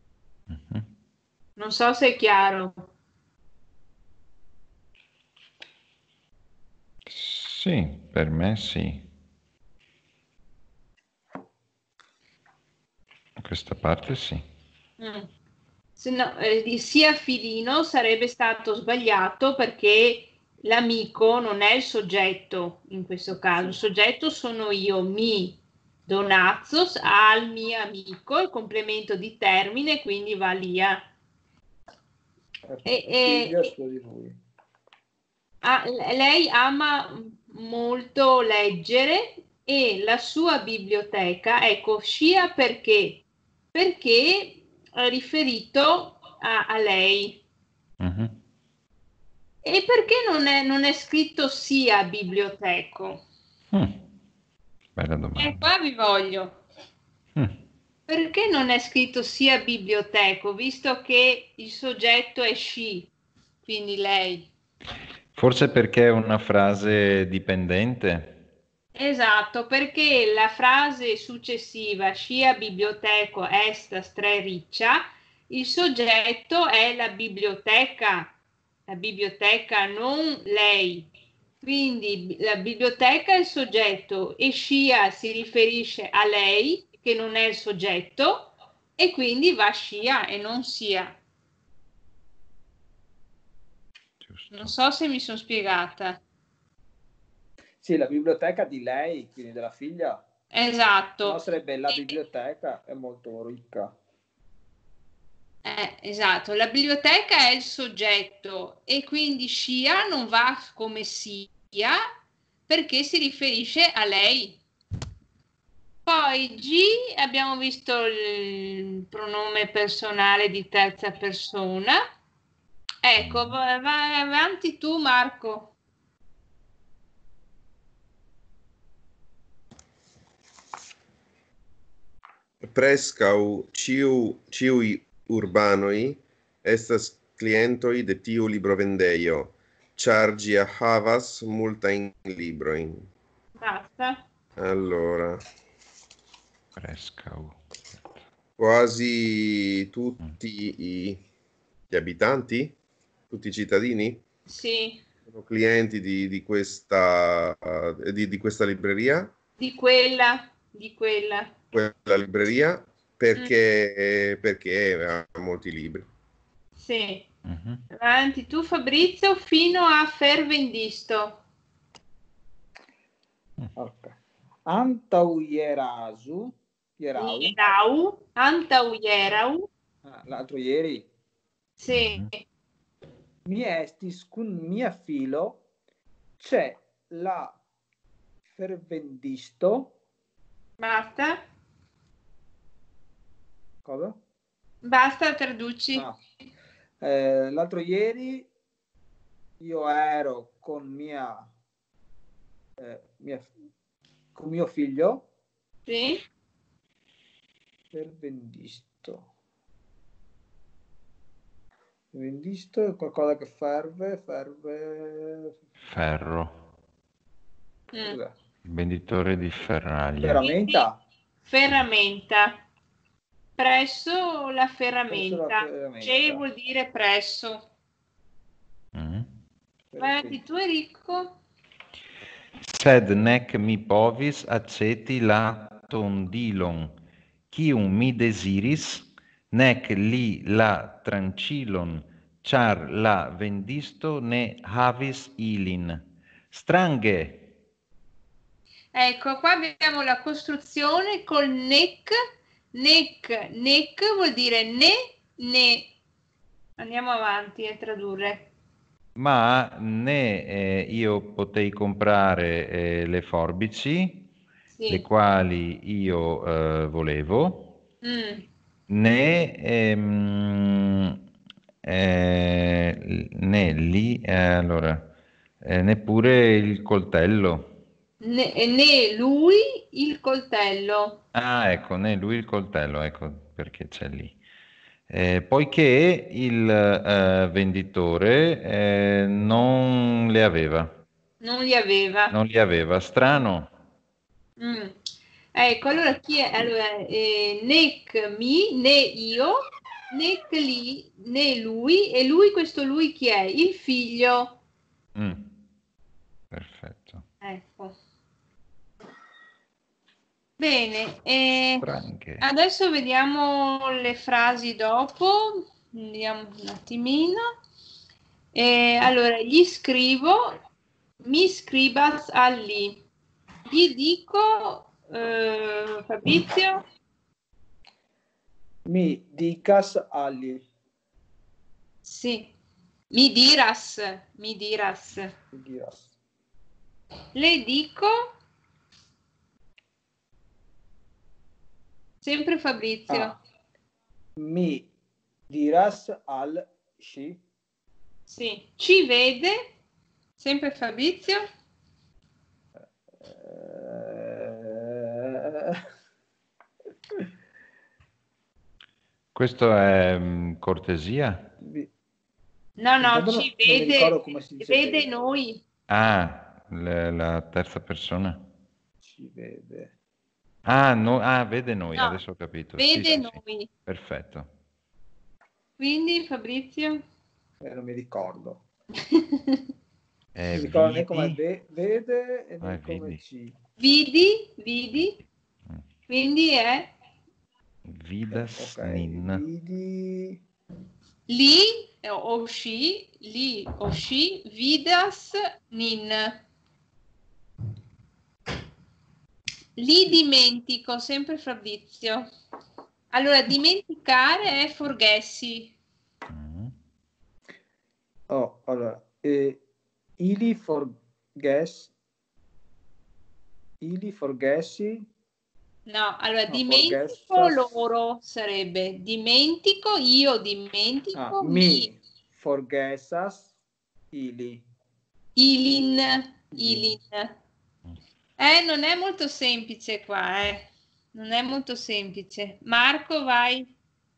Non so se è chiaro. Sì, per me sì. Questa parte sì. Mm. Se no, eh, di sia filino sarebbe stato sbagliato perché l'amico non è il soggetto in questo caso. Il soggetto sono io, mi donazos al mio amico, il complemento di termine, quindi va via. E, e, di lui. ah, lei ama molto leggere e la sua biblioteca, ecco, scia perché? Perché è riferito a, a lei. Mm-hmm. E perché non è, non è scritto sia biblioteco? Mm. Bella E domanda. qua vi voglio. Mm. Perché non è scritto sia biblioteco, visto che il soggetto è she, quindi lei? Forse perché è una frase dipendente? Esatto, perché la frase successiva, scia biblioteco est stre riccia, il soggetto è la biblioteca, la biblioteca, non lei. Quindi la biblioteca è il soggetto e scia si riferisce a lei, che non è il soggetto, e quindi va scia e non sia. Giusto. Non so se mi sono spiegata. Sì, la biblioteca di lei, quindi della figlia. Esatto. No, sarebbe la biblioteca, è molto ricca. Eh, esatto, la biblioteca è il soggetto e quindi scia non va come sia perché si riferisce a lei. Poi G abbiamo visto il pronome personale di terza persona. Ecco, vai, vai avanti tu Marco. Prescau ciu, ciui urbanoi estas clientoi de tiu librovendeio, char gia havas multajn librojn. Basta. Allora, Prescau. quasi tutti i, gli abitanti, tutti i cittadini, Sì. sono clienti di, di questa, uh, di, di questa libreria. Di quella, di quella. Quella libreria perché, mm. perché ha molti libri. Sì. Mm-hmm. Avanti tu Fabrizio fino a Fervendisto. Ok. Antau ierasu. Ierau. Ierau. Antau ierau. Ah, l'altro ieri. Sì. Mm-hmm. Mi estis con mia filo c'è la fervendisto. Basta. Cosa? Basta, traduci. Ah. Eh, l'altro ieri io ero con mia, eh, mia con mio figlio. Sì. Fervendisto. Fervendisto è qualcosa che ferve, ferve. Ferro. Mm. Il venditore di ferraglia. Ferramenta. Ferramenta. Presso la ferramenta. Presso la ferramenta. C vuol dire presso. Mm. Avanti tu Enrico. Sed nec mi povis acceti la tondilon, quium mi desiris, nec li la trancilon, char la vendisto ne havis ilin. Stranghe. Ecco, qua abbiamo la costruzione col nec. Nec, nec vuol dire ne, ne. Andiamo avanti a tradurre. Ma né eh, io potei comprare eh, le forbici, sì. le quali io eh, volevo, mm. né, ehm, eh, né lì, eh, allora, eh, neppure il coltello. Ne, né lui il coltello. Ah, ecco, né lui il coltello, ecco perché c'è lì. Eh, poiché il eh, venditore eh, non le aveva, Non li aveva. non li aveva, strano. Mm. Ecco, allora chi è? Allora, eh, né mi, né io, né lì, né lui, e lui, questo lui chi è? Il figlio. Mm. Perfetto. Ecco. Bene, e Franche. adesso vediamo le frasi dopo, vediamo un attimino. E allora, gli scrivo, mi scribas allì. Gli dico, eh, Fabrizio, Mi dicas agli. sì, mi diras, mi diras. Mi diras. Le dico, sempre Fabrizio. Ah. Mi diras al sci. Sì, ci vede, sempre Fabrizio. Eh, Questo è mm, cortesia? vi- No, no, intanto ci non, non mi ricordo vede, come si dice vede vede. noi. Ah, le- la terza persona. Ci vede. Ah, no, ah, vede noi, No, adesso ho capito. Sì, vede sì, sì. noi. Perfetto. Quindi Fabrizio? Eh, non mi ricordo. Eh, Mi ricordo né come vidi. ve- vede e né Ah, come vidi. ci. Vidi, vidi, Mm. quindi è Vidas Ok, nin. vidi. lì eh, o sci, lì o sci, vidas nin. Lì dimentico, sempre Fabrizio. Allora, dimenticare è forgessi. Mm. Oh, allora, eh, ili forges. Ili forgessi. No, allora No, dimentico forgessas. loro sarebbe dimentico, io Ah, dimentico, mi, mi forgessas ili. ilin, Ilin. ilin. Eh, non è molto semplice qua, eh. Non è molto semplice. Marco, vai.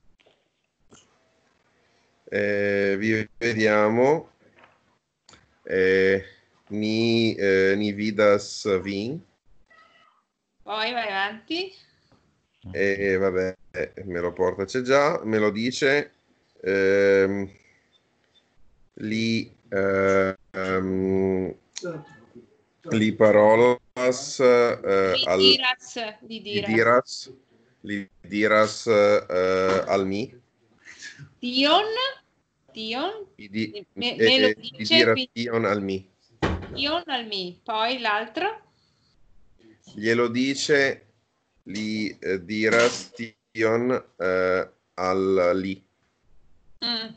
Eh, vi vediamo. Eh, ni, eh, ni vidas vin. Poi vai avanti. E vabbè, me lo porta, c'è già, me lo dice. Ehm, li, ehm, li parolas eh, Li al, diras, li li diras. diras, li diras eh, al mi. Tion, tion, Li, di- me, eh, me lo li dice, diras quindi tion al mi. tion al mi. Poi l'altro. Glielo dice, li eh, diras tion eh, al li. Mm.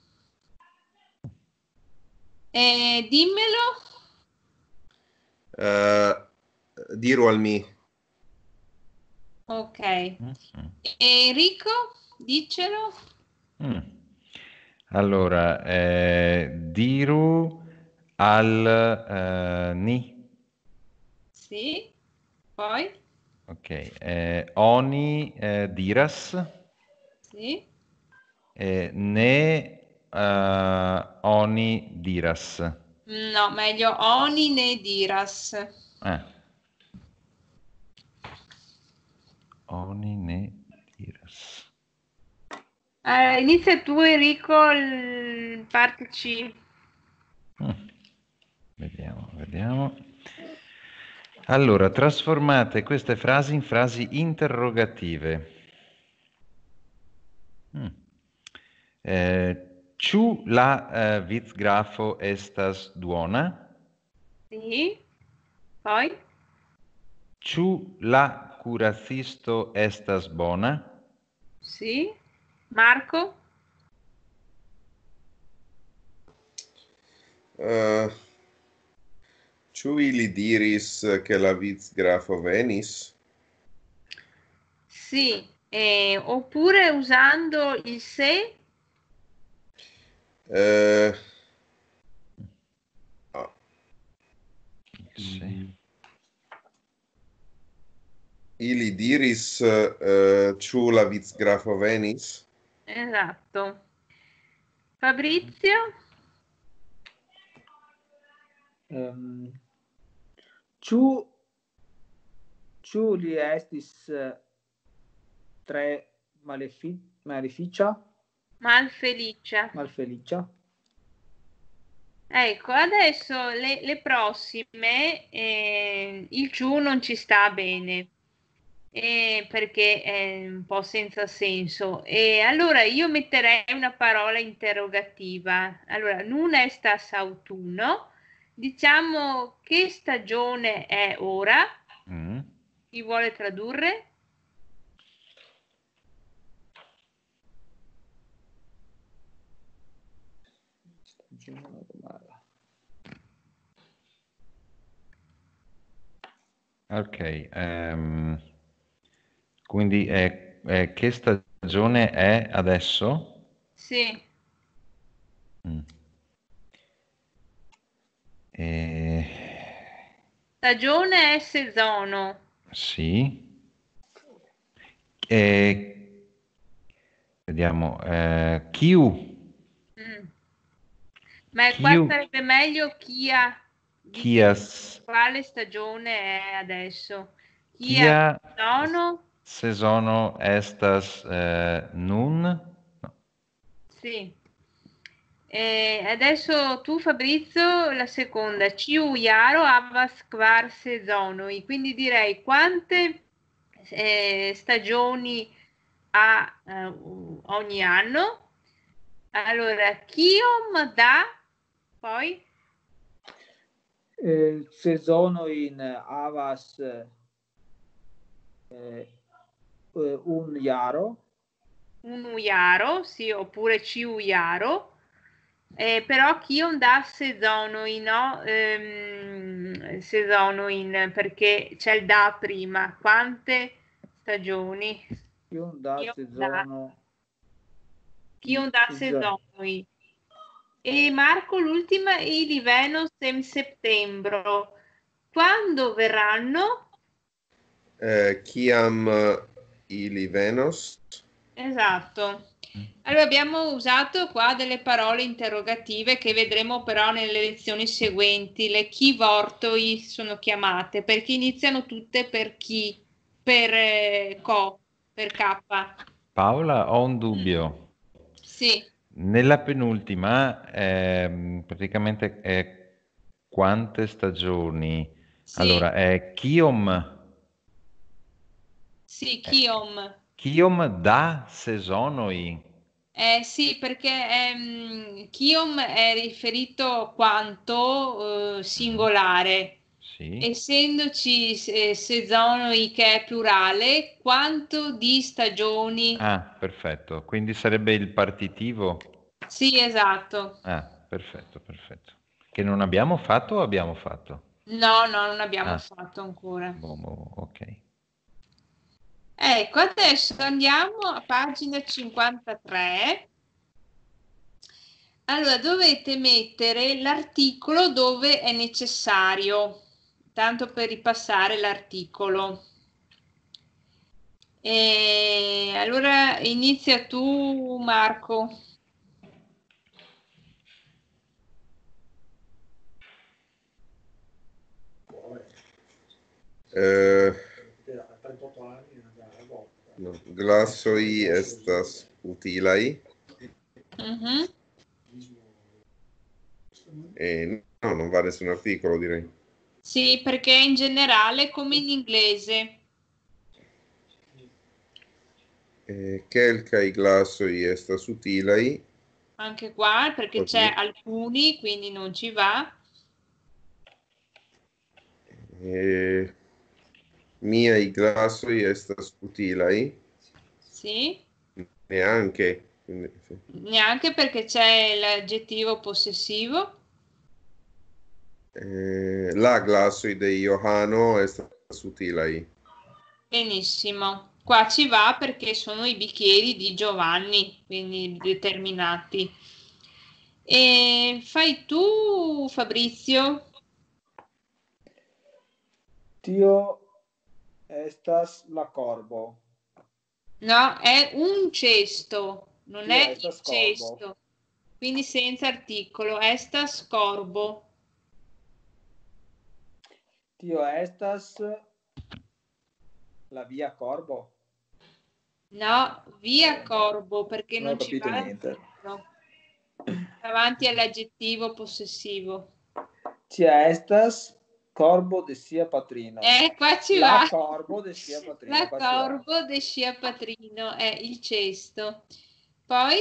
Eh, dimmelo. Eh, diru al mi. Ok. Mm. Enrico, diccelo. Mm. Allora, eh, diru al eh, ni. Sì. Poi. Ok. Eh, oni eh, diras. Sì. Eh, ne eh, oni diras. No, meglio oni ne diras. Ah. Oni ne diras. Eh, inizia tu Enrico, il parte C. Mm. Vediamo, vediamo. Allora, trasformate queste frasi in frasi interrogative. Mm. Eh, Ĉu la eh, vicgrafo estas duona? Sì. Poi. Ĉu la kuracisto estas bona? Sì. Marco. Uh, Ĉu ili diris che la vicgrafo venis? Sì. Eh, oppure usando il se. Eh, ah, Sì. ili diris eh, ĉu la vicgrafo venis? Esatto. Fabrizio? Um, ciu, ciu li estis eh, tre malefi, maleficia, Malfelicia. malfelicia. Ecco, adesso le, le prossime, eh, il ciù non ci sta bene, eh, perché è un po' senza senso. E allora io metterei una parola interrogativa. Allora, nun estas autunno, diciamo che stagione è ora? Mm. Chi vuole tradurre? Ok, ehm, quindi è, è- che stagione è adesso? Sì, Mm. Eh, stagione è sezono. sì. Eh, vediamo. Eh, Chiu. Mm. Ma qua Chiu. sarebbe meglio Chia, visto Chias. quale stagione è adesso. Chia Chia sono? sezono estas eh, nun? No. Sì. E adesso tu Fabrizio, la seconda, Ciu Iaro havas kvar sezonoi, quindi direi quante eh, stagioni ha eh, ogni anno. Allora, Chiom da, poi? Eh, sezono in Avas eh, eh, un iaro, Un uiaro, sì, oppure ci uiaro, eh, però chi non dà sezonoi, no? Ehm, sezonoi, perché c'è il da prima. Quante stagioni? un da Chi non dà, sezono, chi non dà sezonoi. E Marco, l'ultima, i di Venus in settembre. Quando verranno? Eh, Chiam ili venos? Esatto. Allora abbiamo usato qua delle parole interrogative che vedremo però nelle lezioni seguenti. Le chi vortoi sono chiamate perché iniziano tutte per chi, per eh, co, per K. Paola, ho un dubbio. Sì, Nella penultima, ehm, praticamente è quante stagioni? sì, Allora, è Chiom. sì, eh, chiom. Chiom da sezonoi. Eh, sì, perché ehm, chiom è riferito quanto eh, singolare. Sì. Essendoci eh, sezonoi che è plurale, quanto di stagioni? Ah, perfetto. Quindi sarebbe il partitivo? Sì, esatto. Ah, perfetto, perfetto. Che non abbiamo fatto o abbiamo fatto? No, no, non abbiamo Ah, fatto ancora. boh, boh, ok. Ecco, adesso andiamo a pagina cinquantatré. Allora, dovete mettere l'articolo dove è necessario, tanto per ripassare l'articolo. E allora inizia tu, Marco. Eh, no, glassoi estas utilai? Mhm. Eh, no, non va nessun articolo, direi. Sì, perché in generale, come in inglese. Eh, kelkaj glassoi estas utilai. Anche qua, perché c'è Così. alcuni, quindi non ci va. Eh, miai glassoi estas utilai? Sì, Neanche. Quindi, sì. neanche perché c'è l'aggettivo possessivo. Eh, la glassoi de Johano estas utilai. Benissimo. Qua ci va perché sono i bicchieri di Giovanni, quindi determinati. E fai tu, Fabrizio? tio estas la corbo. No, è un cesto. non Tio è estas il cesto, corbo. quindi senza articolo, estas corbo. Tio estas la via Corbo. No, via corbo, perché Non ho non ci capito va niente. l'articolo davanti all'aggettivo possessivo. Tia estas corbo de sia patrino. Eh, qua ci La va. corbo de sia patrino. La Qua ci va. corbo de sia patrino è il cesto. Poi?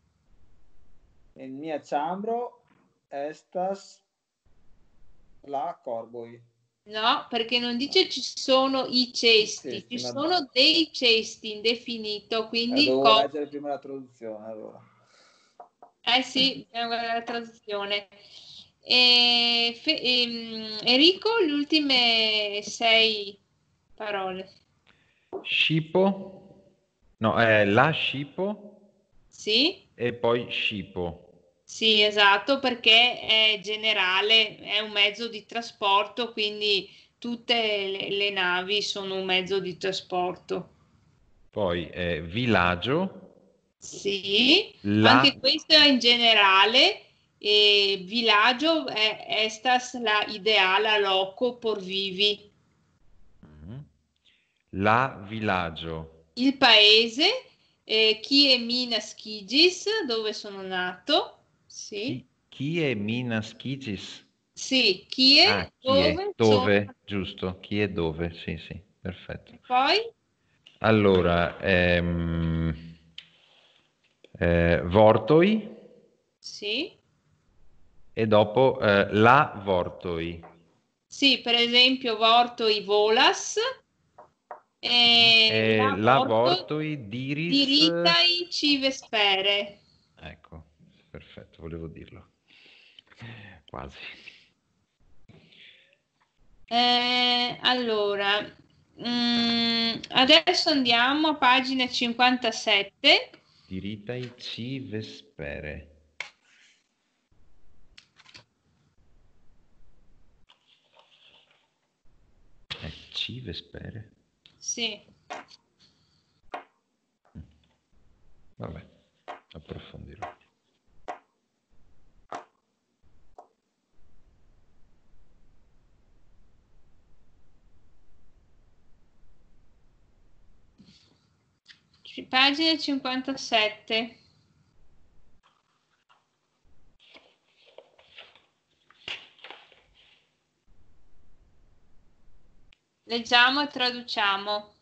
In mia ciambro estas la corboi. No, perché non dice ci sono i cesti, Cesti, ci ma- sono dei cesti indefinito, Eh, quindi dovevo co- leggere prima la traduzione allora. eh sì, bisogna guardare la traduzione. E, Fe- ehm, Enrico, le ultime sei parole. Scipo, no, è la scipo Sì? e poi scipo. Sì, esatto, perché è generale, è un mezzo di trasporto, quindi tutte le, le navi sono un mezzo di trasporto. Poi è villaggio, Sì, la, anche questo è in generale, e villaggio è estas la ideala loco por vivi. Mhm. La villaggio, Il paese, eh, chi è mi nascigis, dove sono nato, sì. chi, chi è Minas Kittis? Sì, chi è, Ah, chi è? dove sono Dove, giusto, chi è dove? Sì, sì, perfetto. E poi? Allora, ehm, eh, Vortoi Sì. e dopo eh, la Vortoi. Sì, per esempio Vortoi volas e E la la Vorto Vortoi diris. diritai ci vespere. Ecco, perfetto, volevo dirlo. Quasi. Eh, allora, mm, adesso andiamo a pagina cinquantasette. Diritai ci vespere. Eh, ci vespere? Sì. Vabbè, approfondirò. Ci- Pagina cinquantasette. Leggiamo e traduciamo.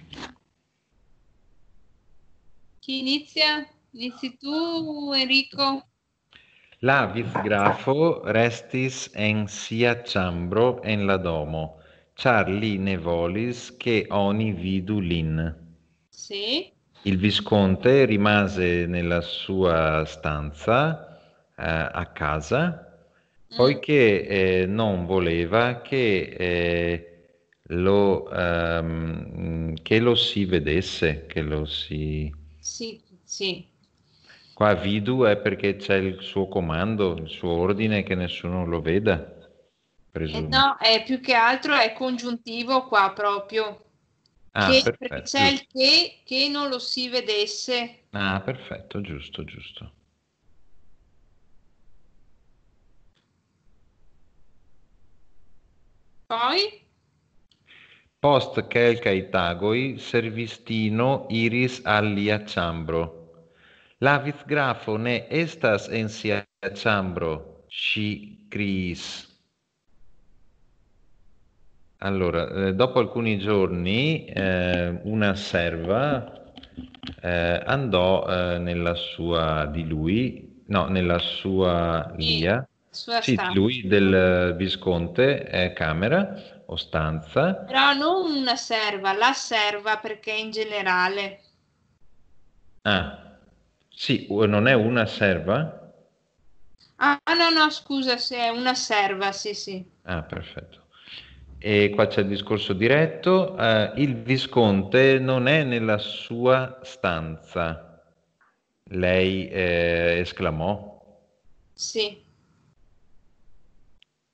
Chi inizia? Inizi tu, Enrico? La visgrafo restis en sia ĉambro en la domo, ĉar li ne volis, che oni vidu lin. Sì. Il visconte rimase nella sua stanza eh, a casa, Mm. poiché eh, non voleva che, eh, lo, ehm, che lo si vedesse, che lo si... Sì, sì. Qua vidu è perché c'è il suo comando, il suo ordine che nessuno lo veda, Eh, presumo. no, è più che altro è congiuntivo qua proprio. Ah, Che, perché perfetto, c'è il giusto. che che non lo si vedesse. Ah, perfetto, giusto, giusto. Poi? Post kelkaj tagoj servistino iris al lia ĉambro. La vicgrafo ne estas en sia ĉambro, ŝi kriis. Allora, eh, dopo alcuni giorni eh, una serva eh, andò eh, nella sua di lui, no, nella sua Sì, lia, sua sì, di stanza. lui, del visconte, eh, camera o stanza. Però non una serva, la serva perché in generale. Ah, sì, u- non è una serva? Ah, no, no, scusa, se è una serva, sì, sì. Ah, perfetto. E qua c'è il discorso diretto. Eh, il visconte non è nella sua stanza. Lei eh, esclamò. Sì.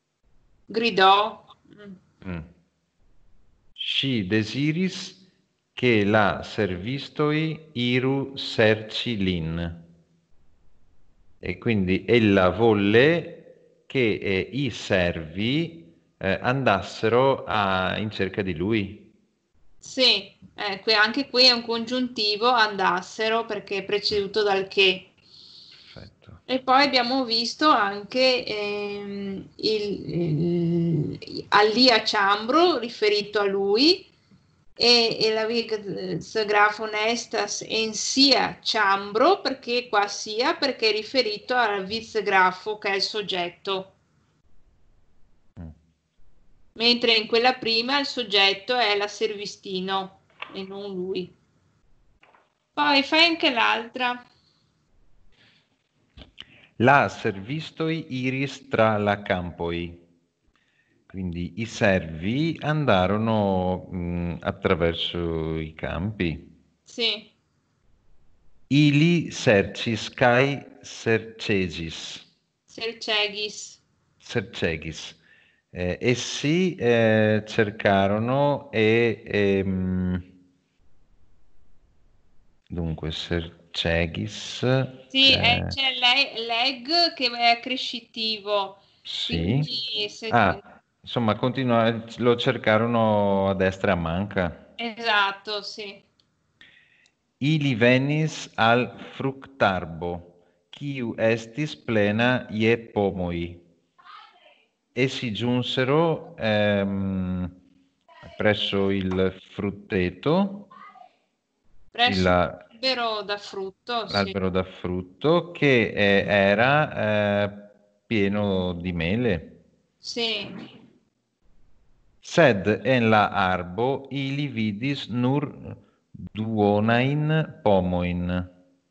Gridò. Mm. Mm. Ŝi desiris, che la servistoi iru serci lin. E quindi ella volle che eh, i servi eh, andassero a- in cerca di lui. Sì, eh, qui- anche qui è un congiuntivo andassero perché è preceduto dal che. Perfetto. E poi abbiamo visto anche ehm, il, il, Allia Ciambro riferito a lui e, e la grafo nestas en sia Ciambro perché qua sia perché è riferito al grafo che è il soggetto. Mm. Mentre in quella prima il soggetto è la servistino e non lui. Poi fai anche l'altra. La servistoi iris tra la campoi. Quindi i servi andarono mh, attraverso i campi. Sì, Ili sercis kai sercegis. Sercegis. Sercegis. Eh, essi eh, cercarono e ehm, dunque Sercegis Sì, è- eh, c'è le- leg che è accrescitivo. sì. Quindi se- Ah, insomma, continua, lo cercarono a destra e a manca. esatto, sì. Ili venis al fructarbo, quiu estis plena je pomoi. Essi giunsero ehm, presso il frutteto, il- Presso l'albero da frutto, sì. l'albero da frutto, che eh, era eh, pieno di mele. Sì, Sed en la arbo ili vidis nur duonain pomoin.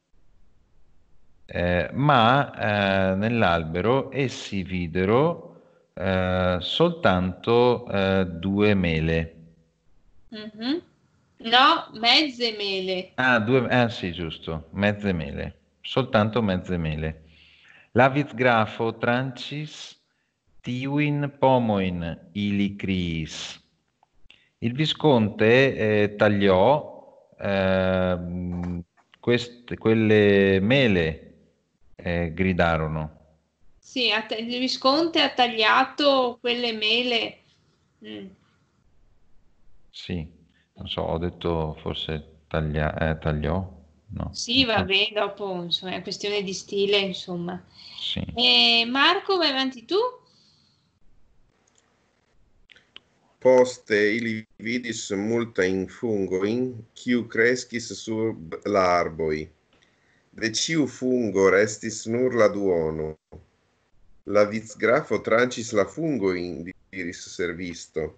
Eh, ma eh, nell'albero essi videro eh, soltanto eh, due mele. mhm. No, mezze mele. Ah, due, ah, sì, giusto, mezze mele, soltanto mezze mele. Lavit grafo trancis tiuin pomoin ili criis. Il visconte eh, tagliò ehm, queste, quelle mele, eh, gridarono. Sì, ha ta- il Visconte ha tagliato quelle mele. Mm. Sì, non so, ho detto forse taglia, eh, tagliò? No, Sì, non so. vabbè, dopo insomma, è questione di stile, insomma. Sì. E Marco, vai avanti tu? Poste ili vidis multajn fungojn, kiu kreskis sub la arboj. De ĉiu fungo restis nur la duono. La vicgrafo trancis la fungojn, diris servisto.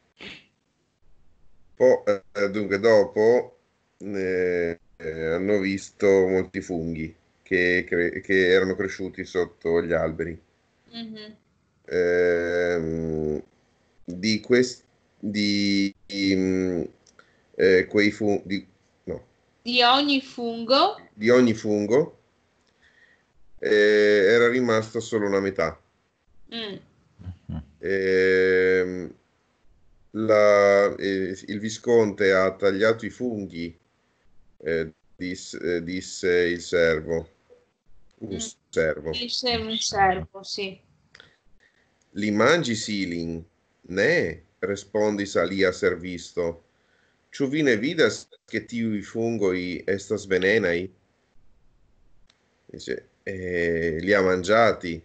Po, eh, dunque, dopo eh, eh, hanno visto molti funghi che, cre- che erano cresciuti sotto gli alberi. Mhm. Ehm, di questi di, di, mm, eh, quei funghi no, Di ogni fungo. di ogni fungo eh, era rimasto solo una metà. Mm. Mhm. Ehm, la- eh, il visconte ha tagliato i funghi, eh, dis- eh, disse il servo, un Mm. servo. Dice un servo, sì. Li mangi silin? Ne, respondis alia servisto. Ĉu vi ne vidas che tiuj fungoj estas venenaj? Dice, "Eh, li ha mangiati."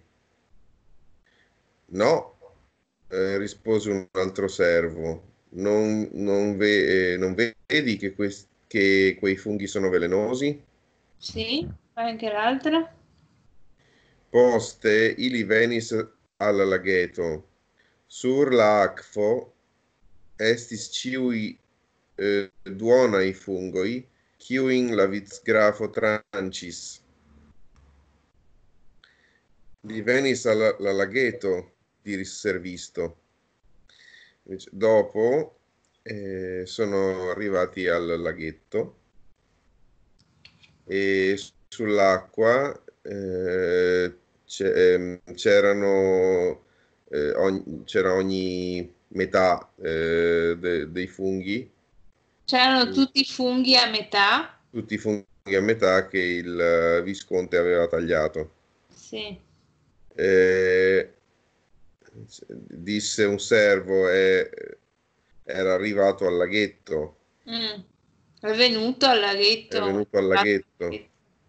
No, eh, rispose un altro servo. Non, non ve- eh, non vedi che, quest- che quei funghi sono velenosi? Sì, fai anche l'altra. Poste ili venis al lageto. Sur la akvo estis ĉiuj eh, duonaj fungoj, kiujn la vicgrafo tranĉis. Li venis al la lageto, diris servisto. Invece, dopo eh, sono arrivati al laghetto e sull'acqua eh, c'è- ehm, c'erano eh, ogni, c'era ogni metà eh, de- dei funghi C'erano tutti i funghi a metà? Tutti i funghi a metà che il Visconte aveva tagliato. Sì. Eh, disse un servo e era arrivato al laghetto. Mm. È venuto al laghetto. È venuto al laghetto.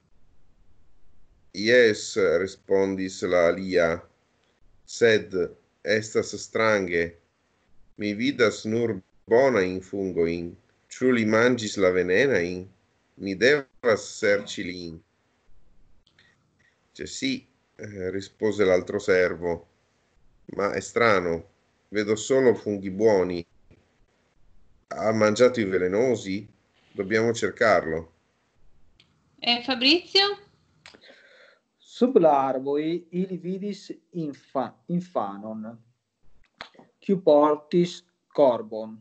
Yes, respondis la Alia, sed estas strange, mi vidas nur bona in fungoin, ciu li mangis la venenain, mi devas serci lin. Cioè sì, eh, rispose l'altro servo, ma è strano, vedo solo funghi buoni. Ha mangiato i velenosi? Dobbiamo cercarlo. E Fabrizio? Sub la arboi ili vidis infa, infanon, quiu portis corbon.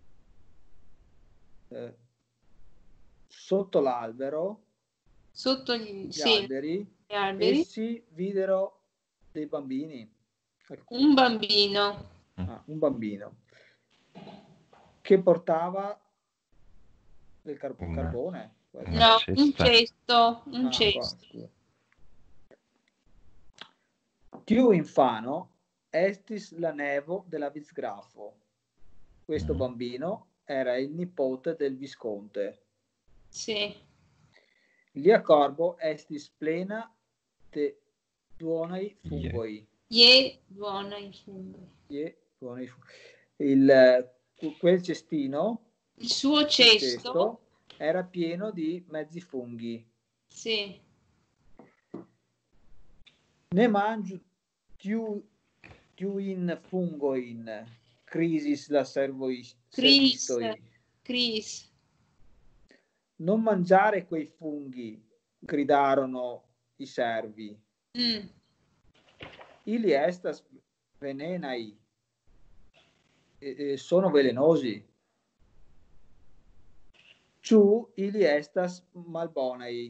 Eh, sotto l'albero, Sotto gli, gli sì, alberi, gli alberi, essi videro dei bambini. un bambino. Ah, un bambino che portava del car- Una- carbone. Una No, un cesta. cesto, un Ah, qua, cesto. scusa. Tiu infano estis la nevo della Vizgrafo. Questo Mm. bambino era il nipote del Visconte. Sì. Lia corbo estis plena de duonai fungoi. Ye, buona in fungo. Ie duonai fungoi. Il, quel cestino, Il suo il cesto, cesto, era pieno di mezzi funghi. sì. Ne mangiu tiu, tiu in fungoin, crisis la servoi, Chris, servistoi. Chris. Non mangiare quei funghi, gridarono i servi. Mm. Ili estas venenai, e, e sono velenosi. Ciu ili estas malbonai.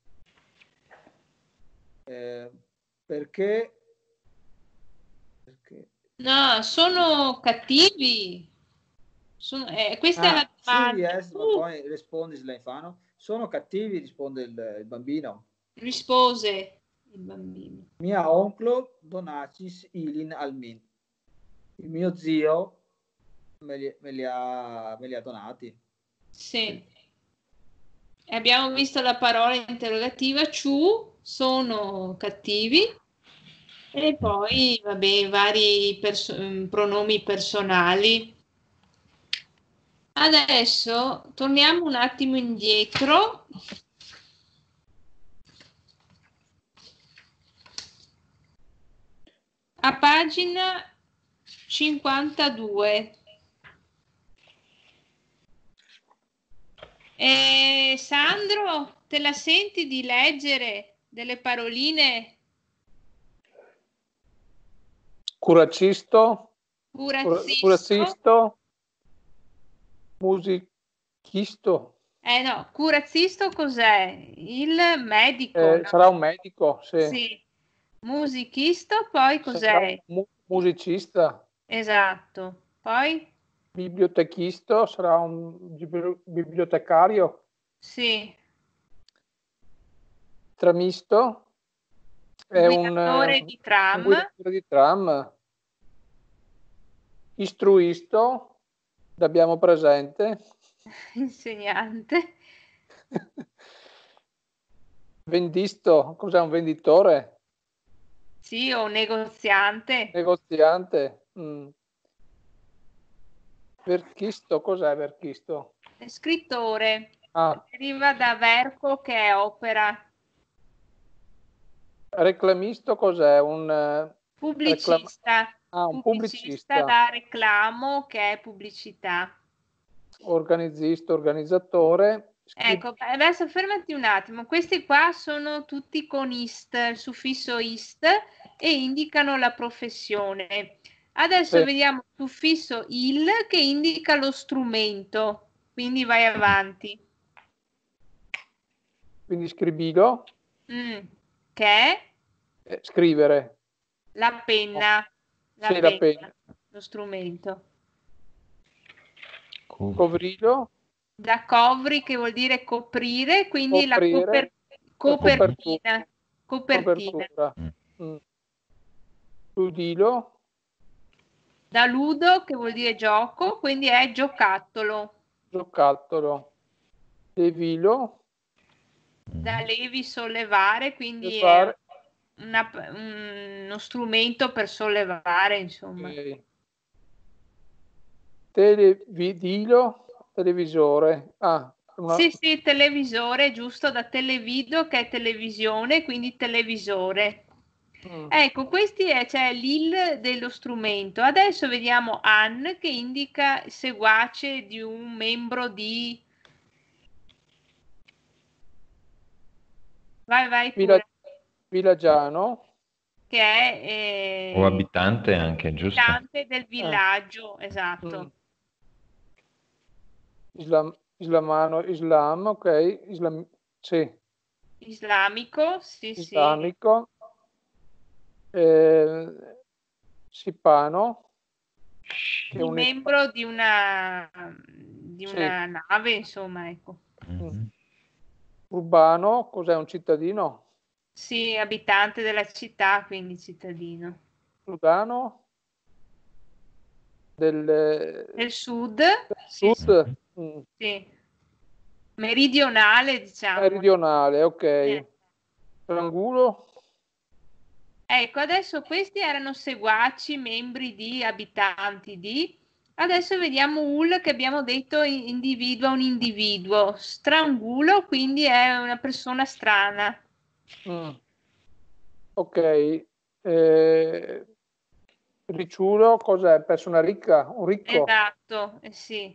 Eh, perché, perché No, sono cattivi. Sono, eh, questa è ah, la ciu ili domanda. est Tu malbonai, rispondi l'infano. Sono cattivi, risponde il, il bambino. rispose il bambino. Mia onclo donacis ilin al min. Il mio zio me li, me li ha, me li ha donati. Sì. E abbiamo visto la parola interrogativa, ciù, sono cattivi. E poi, vabbè, vari perso- pronomi personali. Adesso torniamo un attimo indietro. A pagina cinquantadue. E Sandro, te la senti di leggere delle paroline? Curacisto, Curazisto? curacisto, musicisto. Eh no, curazisto cos'è? Il medico, Eh, no? sarà un medico, sì. Sì. Musichisto, poi Sarà cos'è? un mu- musicista. Esatto. Poi? Bibliotechisto, sarà un bibli- bibliotecario. Sì. Tramisto è un, Guidatore eh, di un tram. guidatore di tram. Istruisto, l'abbiamo presente. Insegnante. Vendisto, cos'è un venditore? Sì, o negoziante. Negoziante. Mm. Verchisto, cos'è verchisto? Scrittore. Ah, Deriva da verco che è opera. reclamisto cos'è? Un eh, reclama- Pubblicista. ah, un Pubblicista pubblicista. da reclamo che è pubblicità. Organizzista, organizzatore. Scri- Ecco, adesso fermati un attimo. Questi qua sono tutti con ist, il suffisso ist, e indicano la professione. Adesso sì. vediamo il suffisso il che indica lo strumento. Quindi vai avanti. Quindi scribilo, Mm, che è eh, scrivere. la penna. La Sì, penna, la penna. lo strumento. Covrilo, da covri, che vuol dire coprire, quindi Coprire, la, coper- copertina. Copertina. copertura. Mm. Ludilo, Da ludo, che vuol dire gioco, quindi è giocattolo. giocattolo. Levilo, Da levi, sollevare, quindi levare. è una- uno strumento per sollevare, insomma. Ok. Televidilo, televisore. Ah, una... Sì, sì, televisore, giusto, da televido, che è televisione, quindi televisore. Mm. Ecco, questi è, c'è l'il dello strumento. Adesso vediamo an, che indica seguace di un membro di... Vai, vai Villa... pure. Villagiano, Che è O eh, abitante anche, giusto? abitante del villaggio, esatto. Mm. Islam... Islamano, Islam, ok. Islam... Sì. Islamico, sì, sì. Islamico. Eh... Sipano, che è Di un... membro di una, di Sì. una nave, insomma, ecco. Mhm. Urbano, cos'è, un cittadino? Sì, abitante della città, quindi cittadino. Sudano? Del, Del sud, sì, sud? Mm. sì. Meridionale, diciamo. Meridionale, ok. Eh. Trangulo? Ecco, adesso questi erano seguaci, membri di, abitanti di. Adesso vediamo ul, che abbiamo detto individua un individuo. Strangulo, quindi è una persona strana. Mm. Ok. Eh, ricciulo, cos'è? Persona ricca? Un ricco? Esatto, eh sì.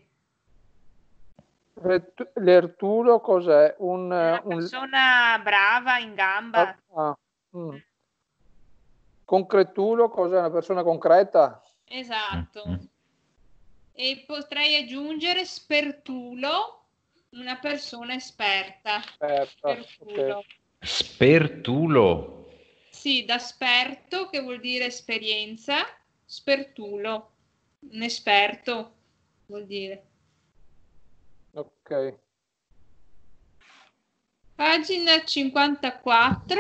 Ret- Lertulo, cos'è? Un, Una un... persona brava, in gamba. Ah, mm. Concretulo, cos'è? Una persona concreta? Esatto. Mhm. E potrei aggiungere spertulo, una persona esperta. Aspetta, Spertulo. ok. Spertulo. Sì, da sperto, che vuol dire esperienza, spertulo, un esperto vuol dire. Ok. Pagina cinquantaquattro.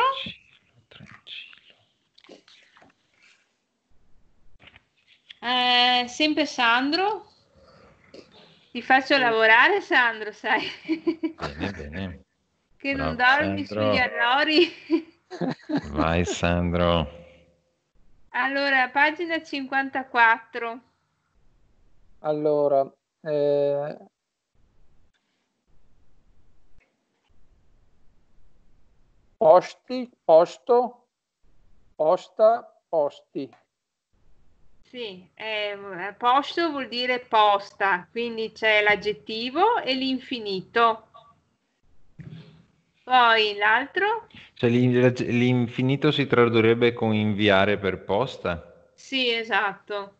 Eh, sempre Sandro. Ti faccio Sì. lavorare, Sandro, sai. Bene, bene. Che non Bravo, dormi Sandro. sugli allori. Vai, Sandro. Allora, pagina cinquantaquattro. Allora, eh, posti, posto, posta, posti. Sì, eh, posto vuol dire posta, quindi c'è l'aggettivo e l'infinito. Poi l'altro? Cioè, l'in- l'infinito si tradurrebbe con inviare per posta? Sì, esatto.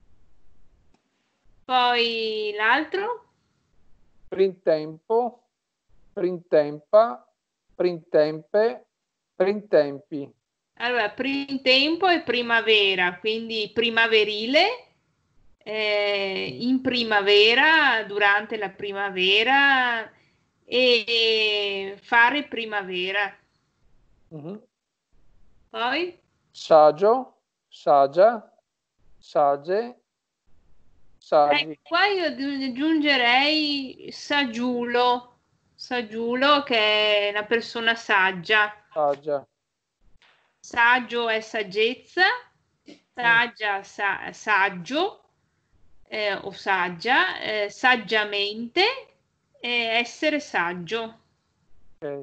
Poi l'altro? Printempo, printempa, printempe, printempi. Allora, printempo è primavera, quindi primaverile, eh, in primavera, durante la primavera e fare primavera. Mhm. Poi? Saggio, saggia, sagge, saggi. Ecco, qua io aggiungerei saggiulo, saggiulo che è una persona saggia. Saggia. Saggio è saggezza, saggia, sa- saggio eh, o saggia, eh, saggiamente, eh, essere saggio. Ok.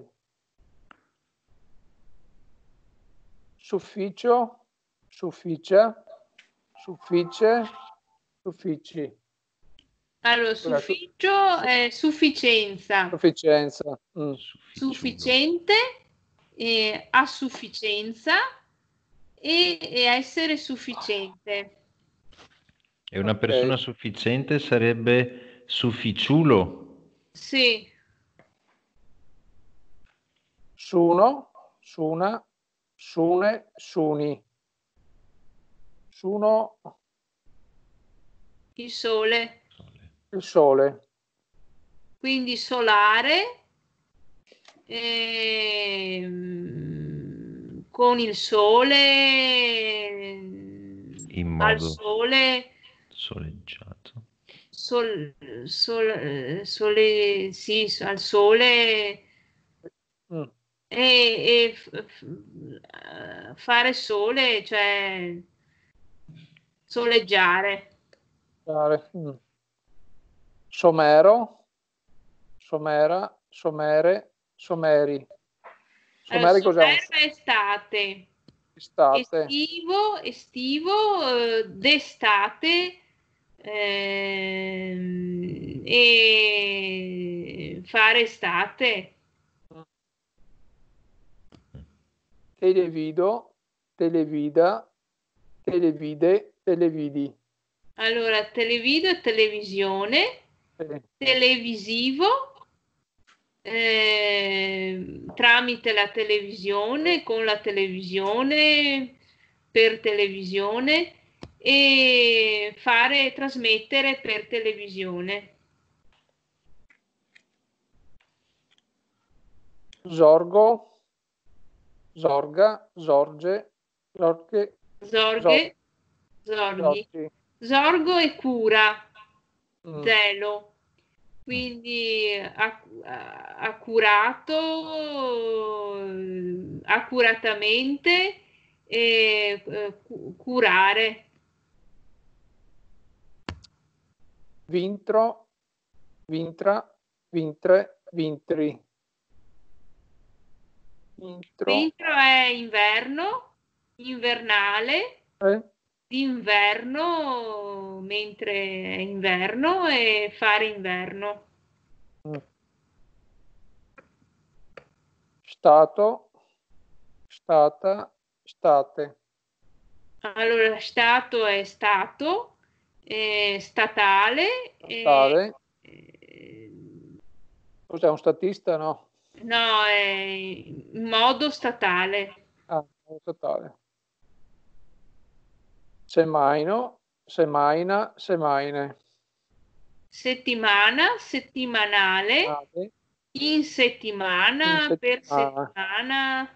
Sufficio, sufficia, suffice, suffici. Allora, Cos'è? Su- sufficio su- è sufficienza, sufficienza. Mm. Sufficiulo. sufficiente, eh, a sufficienza e, e essere sufficiente. E una Ok. persona sufficiente sarebbe sufficiulo. Sì, Suno, suna, sune, suni. Suno, il sole. il sole. quindi solare, ehm, con il sole, In al modo sole, soleggiato. sol, sol, eh, sole, sì, al sole Mm. e, e f- f- eh, fare sole, cioè soleggiare. Dare. Mm. Somero, somera, somere, someri. Allora, Someri cos'è? Un somero è estate, estate. estivo, estivo, eh, d'estate, ehm, e fare estate. Televido, televida, televide, televidi. Allora, televido è televisione, Eh, televisivo, eh, tramite la televisione, con la televisione, per televisione e fare trasmettere per televisione. Sorgo, sorga, sorge, sorge, Zorghe, zorghi. sorgi. Zorgo e cura, Mm. zelo. Quindi acc- accurato, eh, accuratamente e eh, cu- curare. Vintro, vintra, vintre, vintri. Vintro, Vintro è inverno, invernale, eh, d'inverno mentre è inverno e fare inverno. mm. Stato, stata, state. Allora, stato è stato, eh, statale, e, Statale. eh, Cos'è un statista? No. no, è in modo statale. Ah, un statale. Semaino, semaina, semaine. Settimana, settimanale, Nave, in settimana, in per settimana. settimana.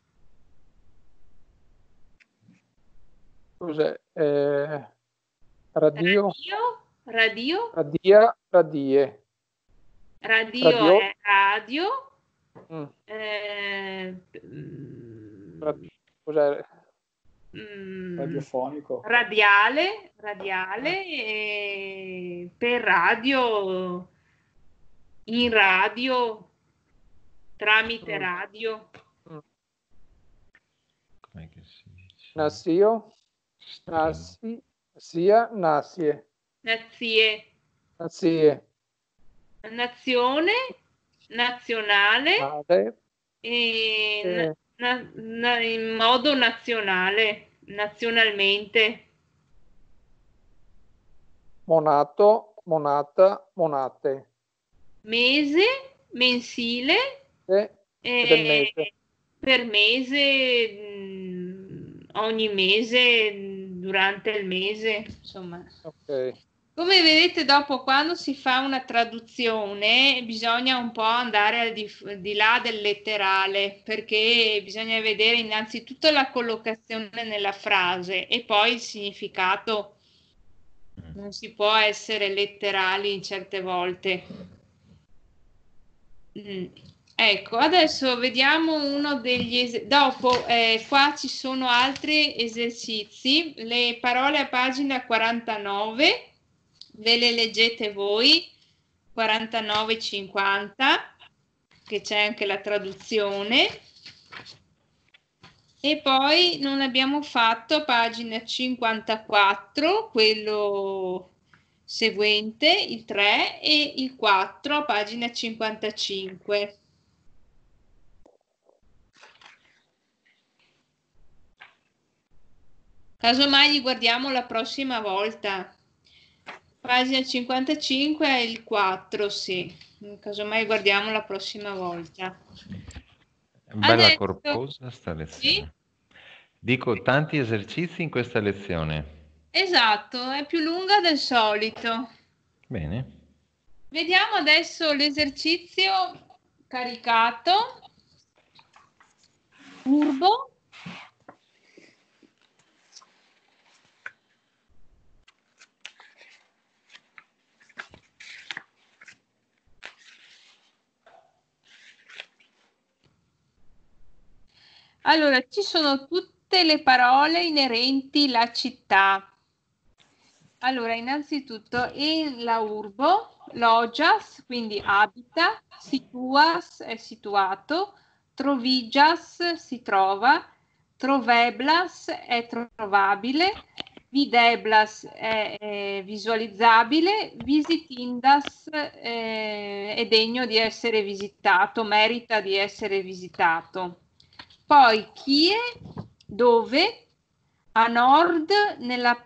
Cos'è? Eh, radio, Radio, radio, radia, radie. radio Radio, è radio, mm, eh, mm, rad- cos'è? mm, Radiofonico. radiale, radiale, e per radio, in radio, tramite Mm, radio. mm. Com'è che si dice? Nasio, String. nasi, sia, nasie. Nazie, Nazie, nazione, nazionale nave, e na- eh, na- na- in modo nazionale, nazionalmente. monato, monata, monate. Mese, mensile, Eh, e del mese. per mese, mh, ogni mese, mh, durante il mese, insomma. Ok. Come vedete, dopo quando si fa una traduzione bisogna un po' andare al di, di là del letterale, perché bisogna vedere innanzitutto la collocazione nella frase e poi il significato. Non si può essere letterali certe volte. Mm. Ecco, adesso vediamo uno degli esercizi. Dopo, eh, qua ci sono altri esercizi. Le parole a pagina quarantanove, ve le leggete voi, quarantanove cinquanta, che c'è anche la traduzione. E poi non abbiamo fatto pagina cinquantaquattro, quello seguente, il tre, e il quattro, pagina cinquantacinque. Casomai li guardiamo la prossima volta. Pagina cinquantacinque è il quattro, sì. Casomai guardiamo la prossima volta. Bella Adesso, corposa sta lezione. sì? Dico tanti esercizi in questa lezione. Esatto, è più lunga del solito. Bene. Vediamo adesso l'esercizio caricato. Urbo. Allora, ci sono tutte le parole inerenti alla città. Allora, innanzitutto, in la urbo, logias, quindi abita, situas è situato, trovigas si trova, troveblas è trovabile, videblas è, è visualizzabile, visitindas eh, è degno di essere visitato, merita di essere visitato. Poi chie, dove, a nord nella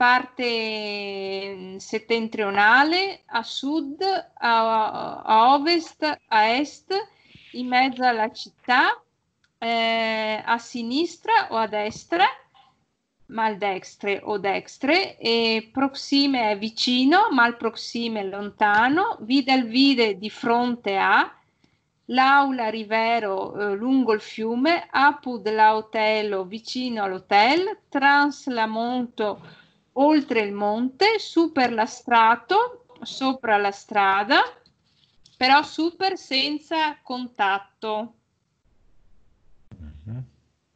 parte settentrionale, a sud, a, a ovest, a est, in mezzo alla città, eh, a sinistra o a destra, maldextre o dextre, e proxime è vicino, malproxime è lontano, vide al vide di fronte a, l'aula rivero eh, lungo il fiume, apud l'autelo vicino all'hotel, trans la monto oltre il monte, super la strato sopra la strada, però super senza contatto. Mm-hmm.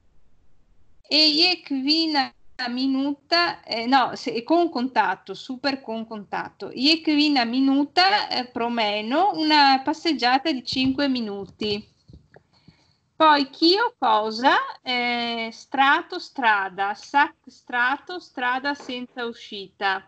E iec vina minuta, eh, no, se, con contatto, super con contatto. Iec vina minuta eh, promeno, una passeggiata di cinque minuti. Poi chio cosa? Eh, strato, strada, sac, strato, strada senza uscita.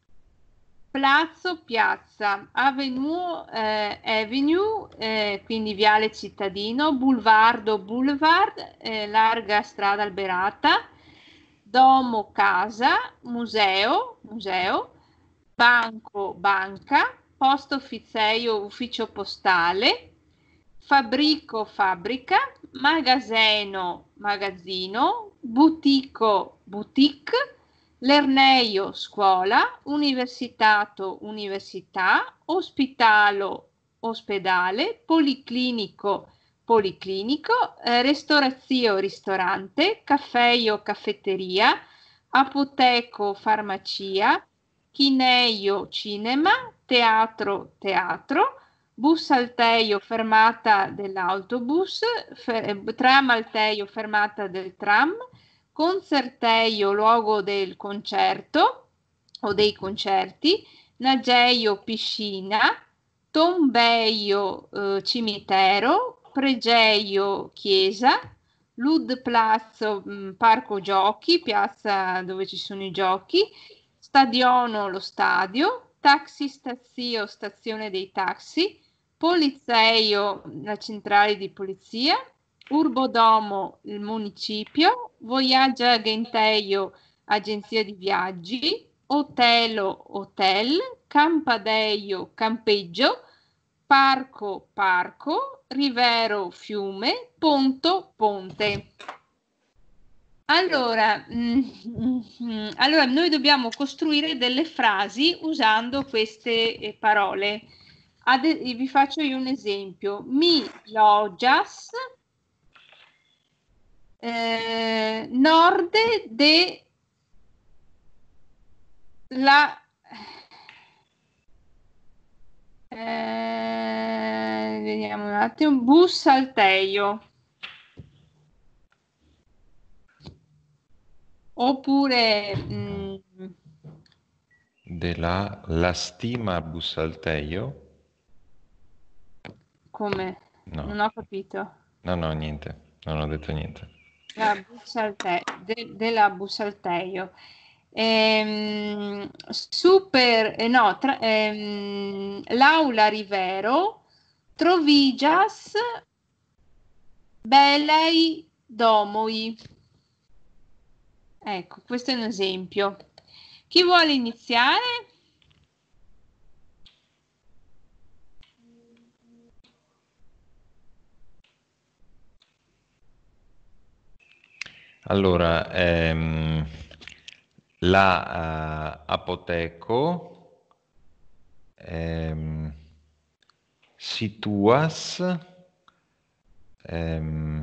Palazzo, piazza, avenue, eh, avenue, eh, quindi viale cittadino, boulevardo, boulevard, eh, larga strada alberata, domo, casa, museo, museo, banco, banca, posto officeio, ufficio postale, fabbrico, fabbrica, magazzino, magazzino, butico, boutique, lerneio, scuola, universitato, università, ospitalo, ospedale, policlinico, policlinico, eh, restaurazio, ristorante, caffeio, caffetteria, apoteco, farmacia, chineio, cinema, teatro, teatro, bus alteio, fermata dell'autobus, fer- tram alteio, fermata del tram, concerteio, luogo del concerto o dei concerti, nageio, piscina, tombeio, eh, cimitero, pregeio, chiesa, ludplatz, mh, parco giochi, piazza dove ci sono i giochi, stadiono, lo stadio, taxi stazio, stazione dei taxi, polizeio, la centrale di polizia, urbodomo, il municipio, voyage agenteio, agenzia di viaggi, hotelo, hotel, campadeio, campeggio, parco, parco, rivero, fiume, ponto, ponte. Allora, mm, mm, allora, noi dobbiamo costruire delle frasi usando queste eh, parole. Ad, vi faccio io un esempio. Mi logias eh, norde de la eh, vediamo un attimo, bus alteio. Oppure mh, della la stima Bussalteio? come? No. Non ho capito. No, no, niente, non ho detto niente. La Bussalte- de- della Bussalteio. Ehm, super, eh, no, tra- ehm, l'aula Rivero, trovigias belei domoi. Ecco, questo è un esempio. Chi vuole iniziare? Allora, ehm, la uh, apoteco ehm, situas ehm,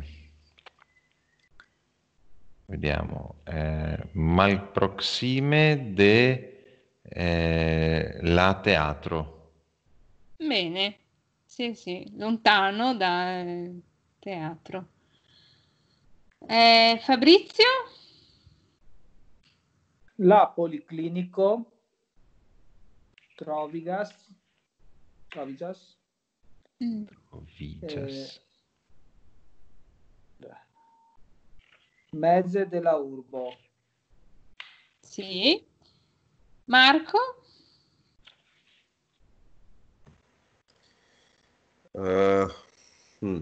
vediamo eh, malproxime de eh, la teatro. Bene, sì, sì, lontano dal teatro. Eh, Fabrizio? La Policlinico Trovigas, Trovigas, Mm. Trovigas. eh, mezze della urbo. Sì. Marco? Uh, hmm.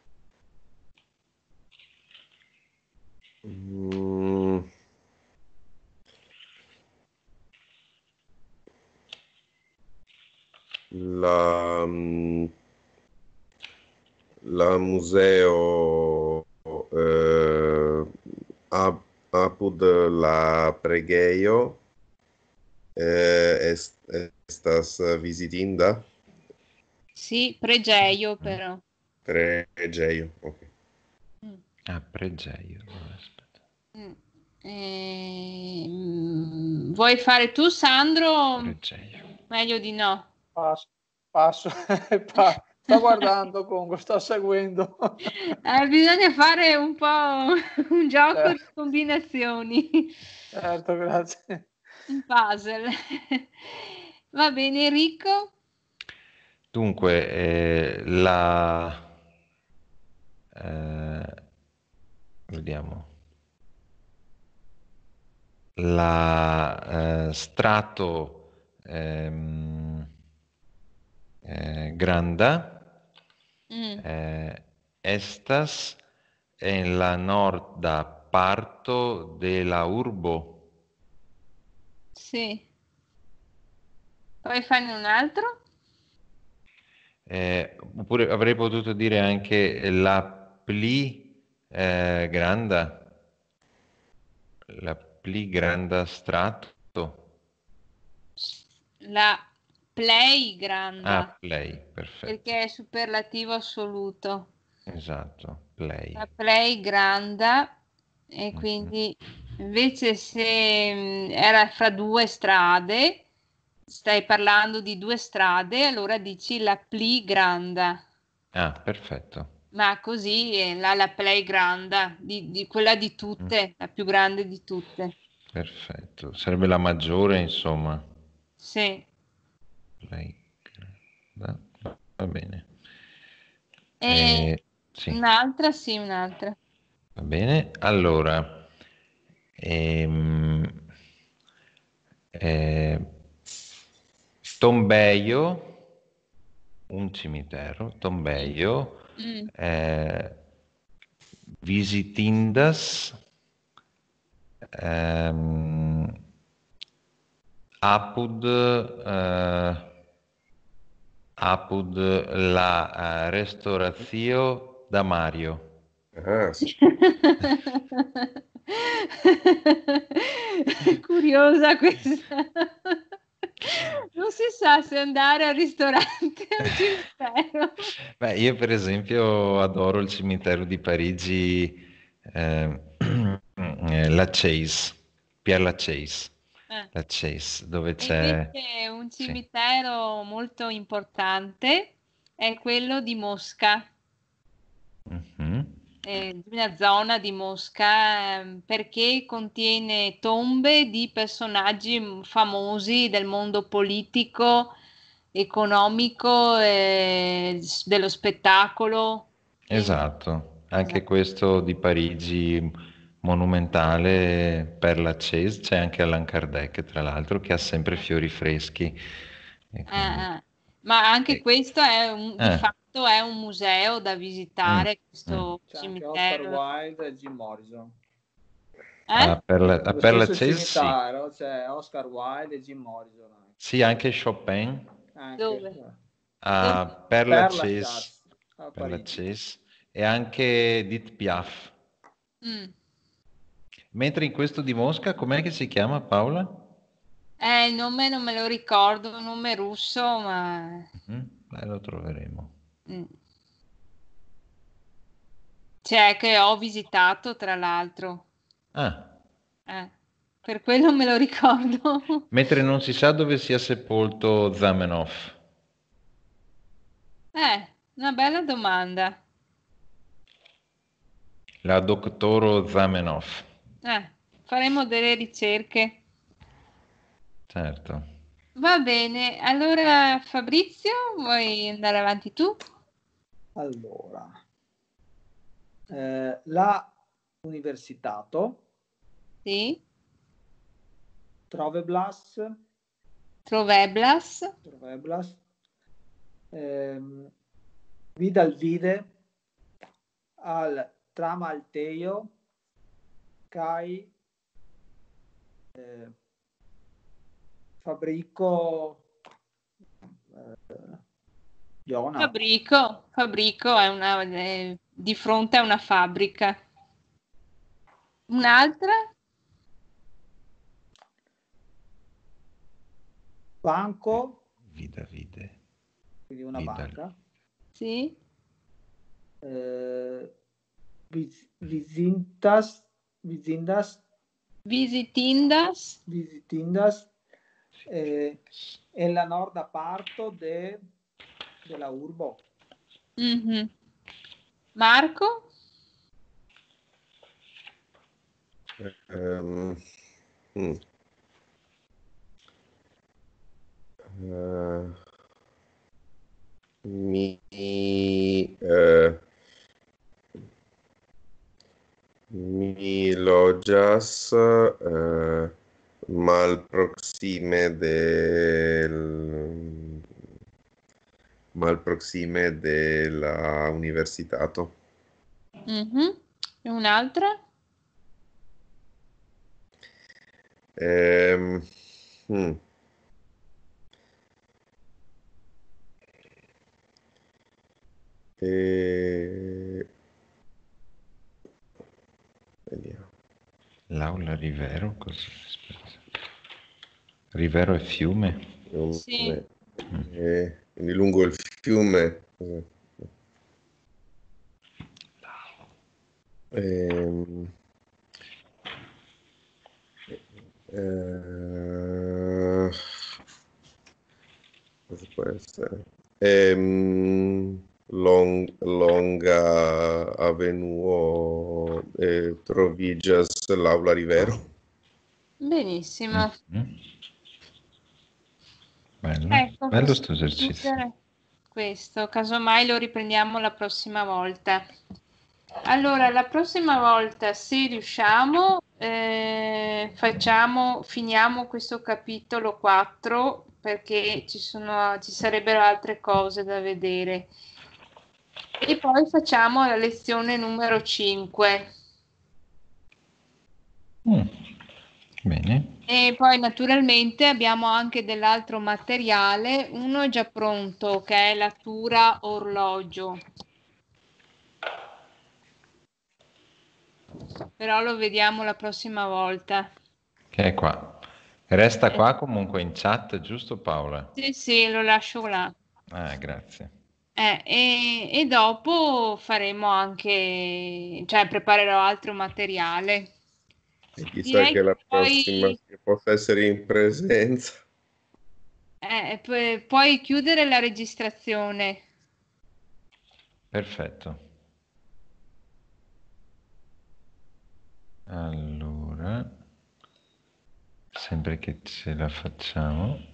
Mm. La, mm, la museo eh, ap- apud la pregeio eh, est, estas visitinda Sì, pregeio però. pregeio. Ok. Mm. Ah, pregeio. Aspetta. Mm. Ehm, vuoi fare tu, Sandro? Pregeio. Meglio di no. Passo, passo. Pa- sto guardando comunque, sto seguendo. Eh, bisogna fare un po' un gioco di Certo, combinazioni, certo, grazie. un puzzle. Va bene, Enrico? Dunque, eh, la eh, vediamo la eh, strato ehm, eh, granda Mm, eh, estas en la norda parto de la urbo. sì. Poi fanne un altro? Eh, oppure avrei potuto dire anche la pli eh, granda, la pli granda strato. La play Ah, granda, play, perfetto. perché è superlativo assoluto. Esatto, play. La play granda e Mhm. quindi invece se mh, era fra due strade, stai parlando di due strade, allora dici la pli granda. Ah, perfetto. Ma così è la, la play granda, di, di quella di Mm, tutte, la più grande di tutte. perfetto. Sarebbe la maggiore, insomma. Sì. Play granda. Va bene. E Eh, sì, un'altra, sì, un'altra. va bene. Allora, ehm, eh, tombeio, un cimitero, tombeio, Mm, eh, visitindas, ehm, apud, eh, apud la eh, restauratio da Mario. Ah, Curiosa questa. Non si sa se andare al ristorante o al cimitero. Beh, io per esempio adoro il cimitero di Parigi, eh, eh, Lachaise, Pierre Lachaise, Eh. Lachaise, dove E c'è... invece un Sì. cimitero molto importante è quello di Mosca, Mhm. eh, di una zona di Mosca, ehm, perché contiene tombe di personaggi mm, famosi del mondo politico, economico, eh, s- dello spettacolo. E- Esatto, anche esatto. questo di Parigi monumentale per Lachaise, c'è anche Allan Kardec, tra l'altro, che ha sempre fiori freschi. E quindi... Eh, eh. Ma anche e- questo è un, di eh, fatto è un museo da mm, visitare, mm. questo C'è anche Oscar cimitero. Wilde e Jim Morrison. Eh? Ah, per la, ah, Nello per stesso Lachaise sì. cimitero c'è Oscar Wilde e Jim Morrison anche. Sì, anche Chopin. Anche, Dove? eh, Dove? Ah, per per la Lachaise, Chasse a per Parigi. Lachaise e anche Edith Piaf. Mm. Mentre in questo di Mosca, com'è che si chiama Paola? Eh, il nome non me lo ricordo, un nome russo, ma Mhm. Beh, lo troveremo. Mm. Cioè, che ho visitato, tra l'altro. Ah, Eh, per quello me lo ricordo. mentre non si sa dove sia sepolto Zamenhof. Eh, una bella domanda. La dottoro Zamenhof. Eh, faremo delle ricerche. Certo. Va bene, allora Fabrizio, vuoi andare avanti tu? Allora, eh, la universitato, Sì. Troveblas, Troveblas. Troveblas, ehm, Vidal vide al Tramalteio, Kai, eh, Fabrico, eh, Iona, Fabbrico. Fabbrico è una, è di fronte a una fabbrica. Un'altra? Banco, Vida vide. quindi una Vidal. banca, Sì. eh, Vis- Visintas, Visindas, Visitindas. Visitindas, eh, en la norda parto de, della urbo. Mhm. Marco? Ehm, mm. Eh, mi eh, mi loĝas eh, malproksime del malproksime de la universitato. Mhm. E un'altra? Ehm, mm. E... Vediamo. L'aula Rivero? Così. Rivero è fiume? Sì. E, quindi lungo il fiume. Ehm, eh, cosa può essere? Ehm, long, longa avenue eh, trovigas l'aula Rivero. Benissimo. Mm. Bello, Ecco, bello possiamo sto esercizio. chiudere questo, casomai lo riprendiamo la prossima volta. Allora, la prossima volta, se riusciamo, eh, facciamo, finiamo questo capitolo quattro perché ci sono, ci sarebbero altre cose da vedere. E poi facciamo la lezione numero cinque. Mm. Bene. E poi naturalmente abbiamo anche dell'altro materiale, uno è già pronto, che è la tura orologio. Però lo vediamo la prossima volta. Che è qua. Resta Eh, qua comunque in chat, giusto Paola? sì, sì, lo lascio là. Ah, grazie. Eh, e, e dopo faremo anche, cioè preparerò altro materiale. E chissà Direi che la che prossima poi, che possa essere in presenza. eh, pu- puoi chiudere la registrazione. Perfetto. Allora, sempre che ce la facciamo.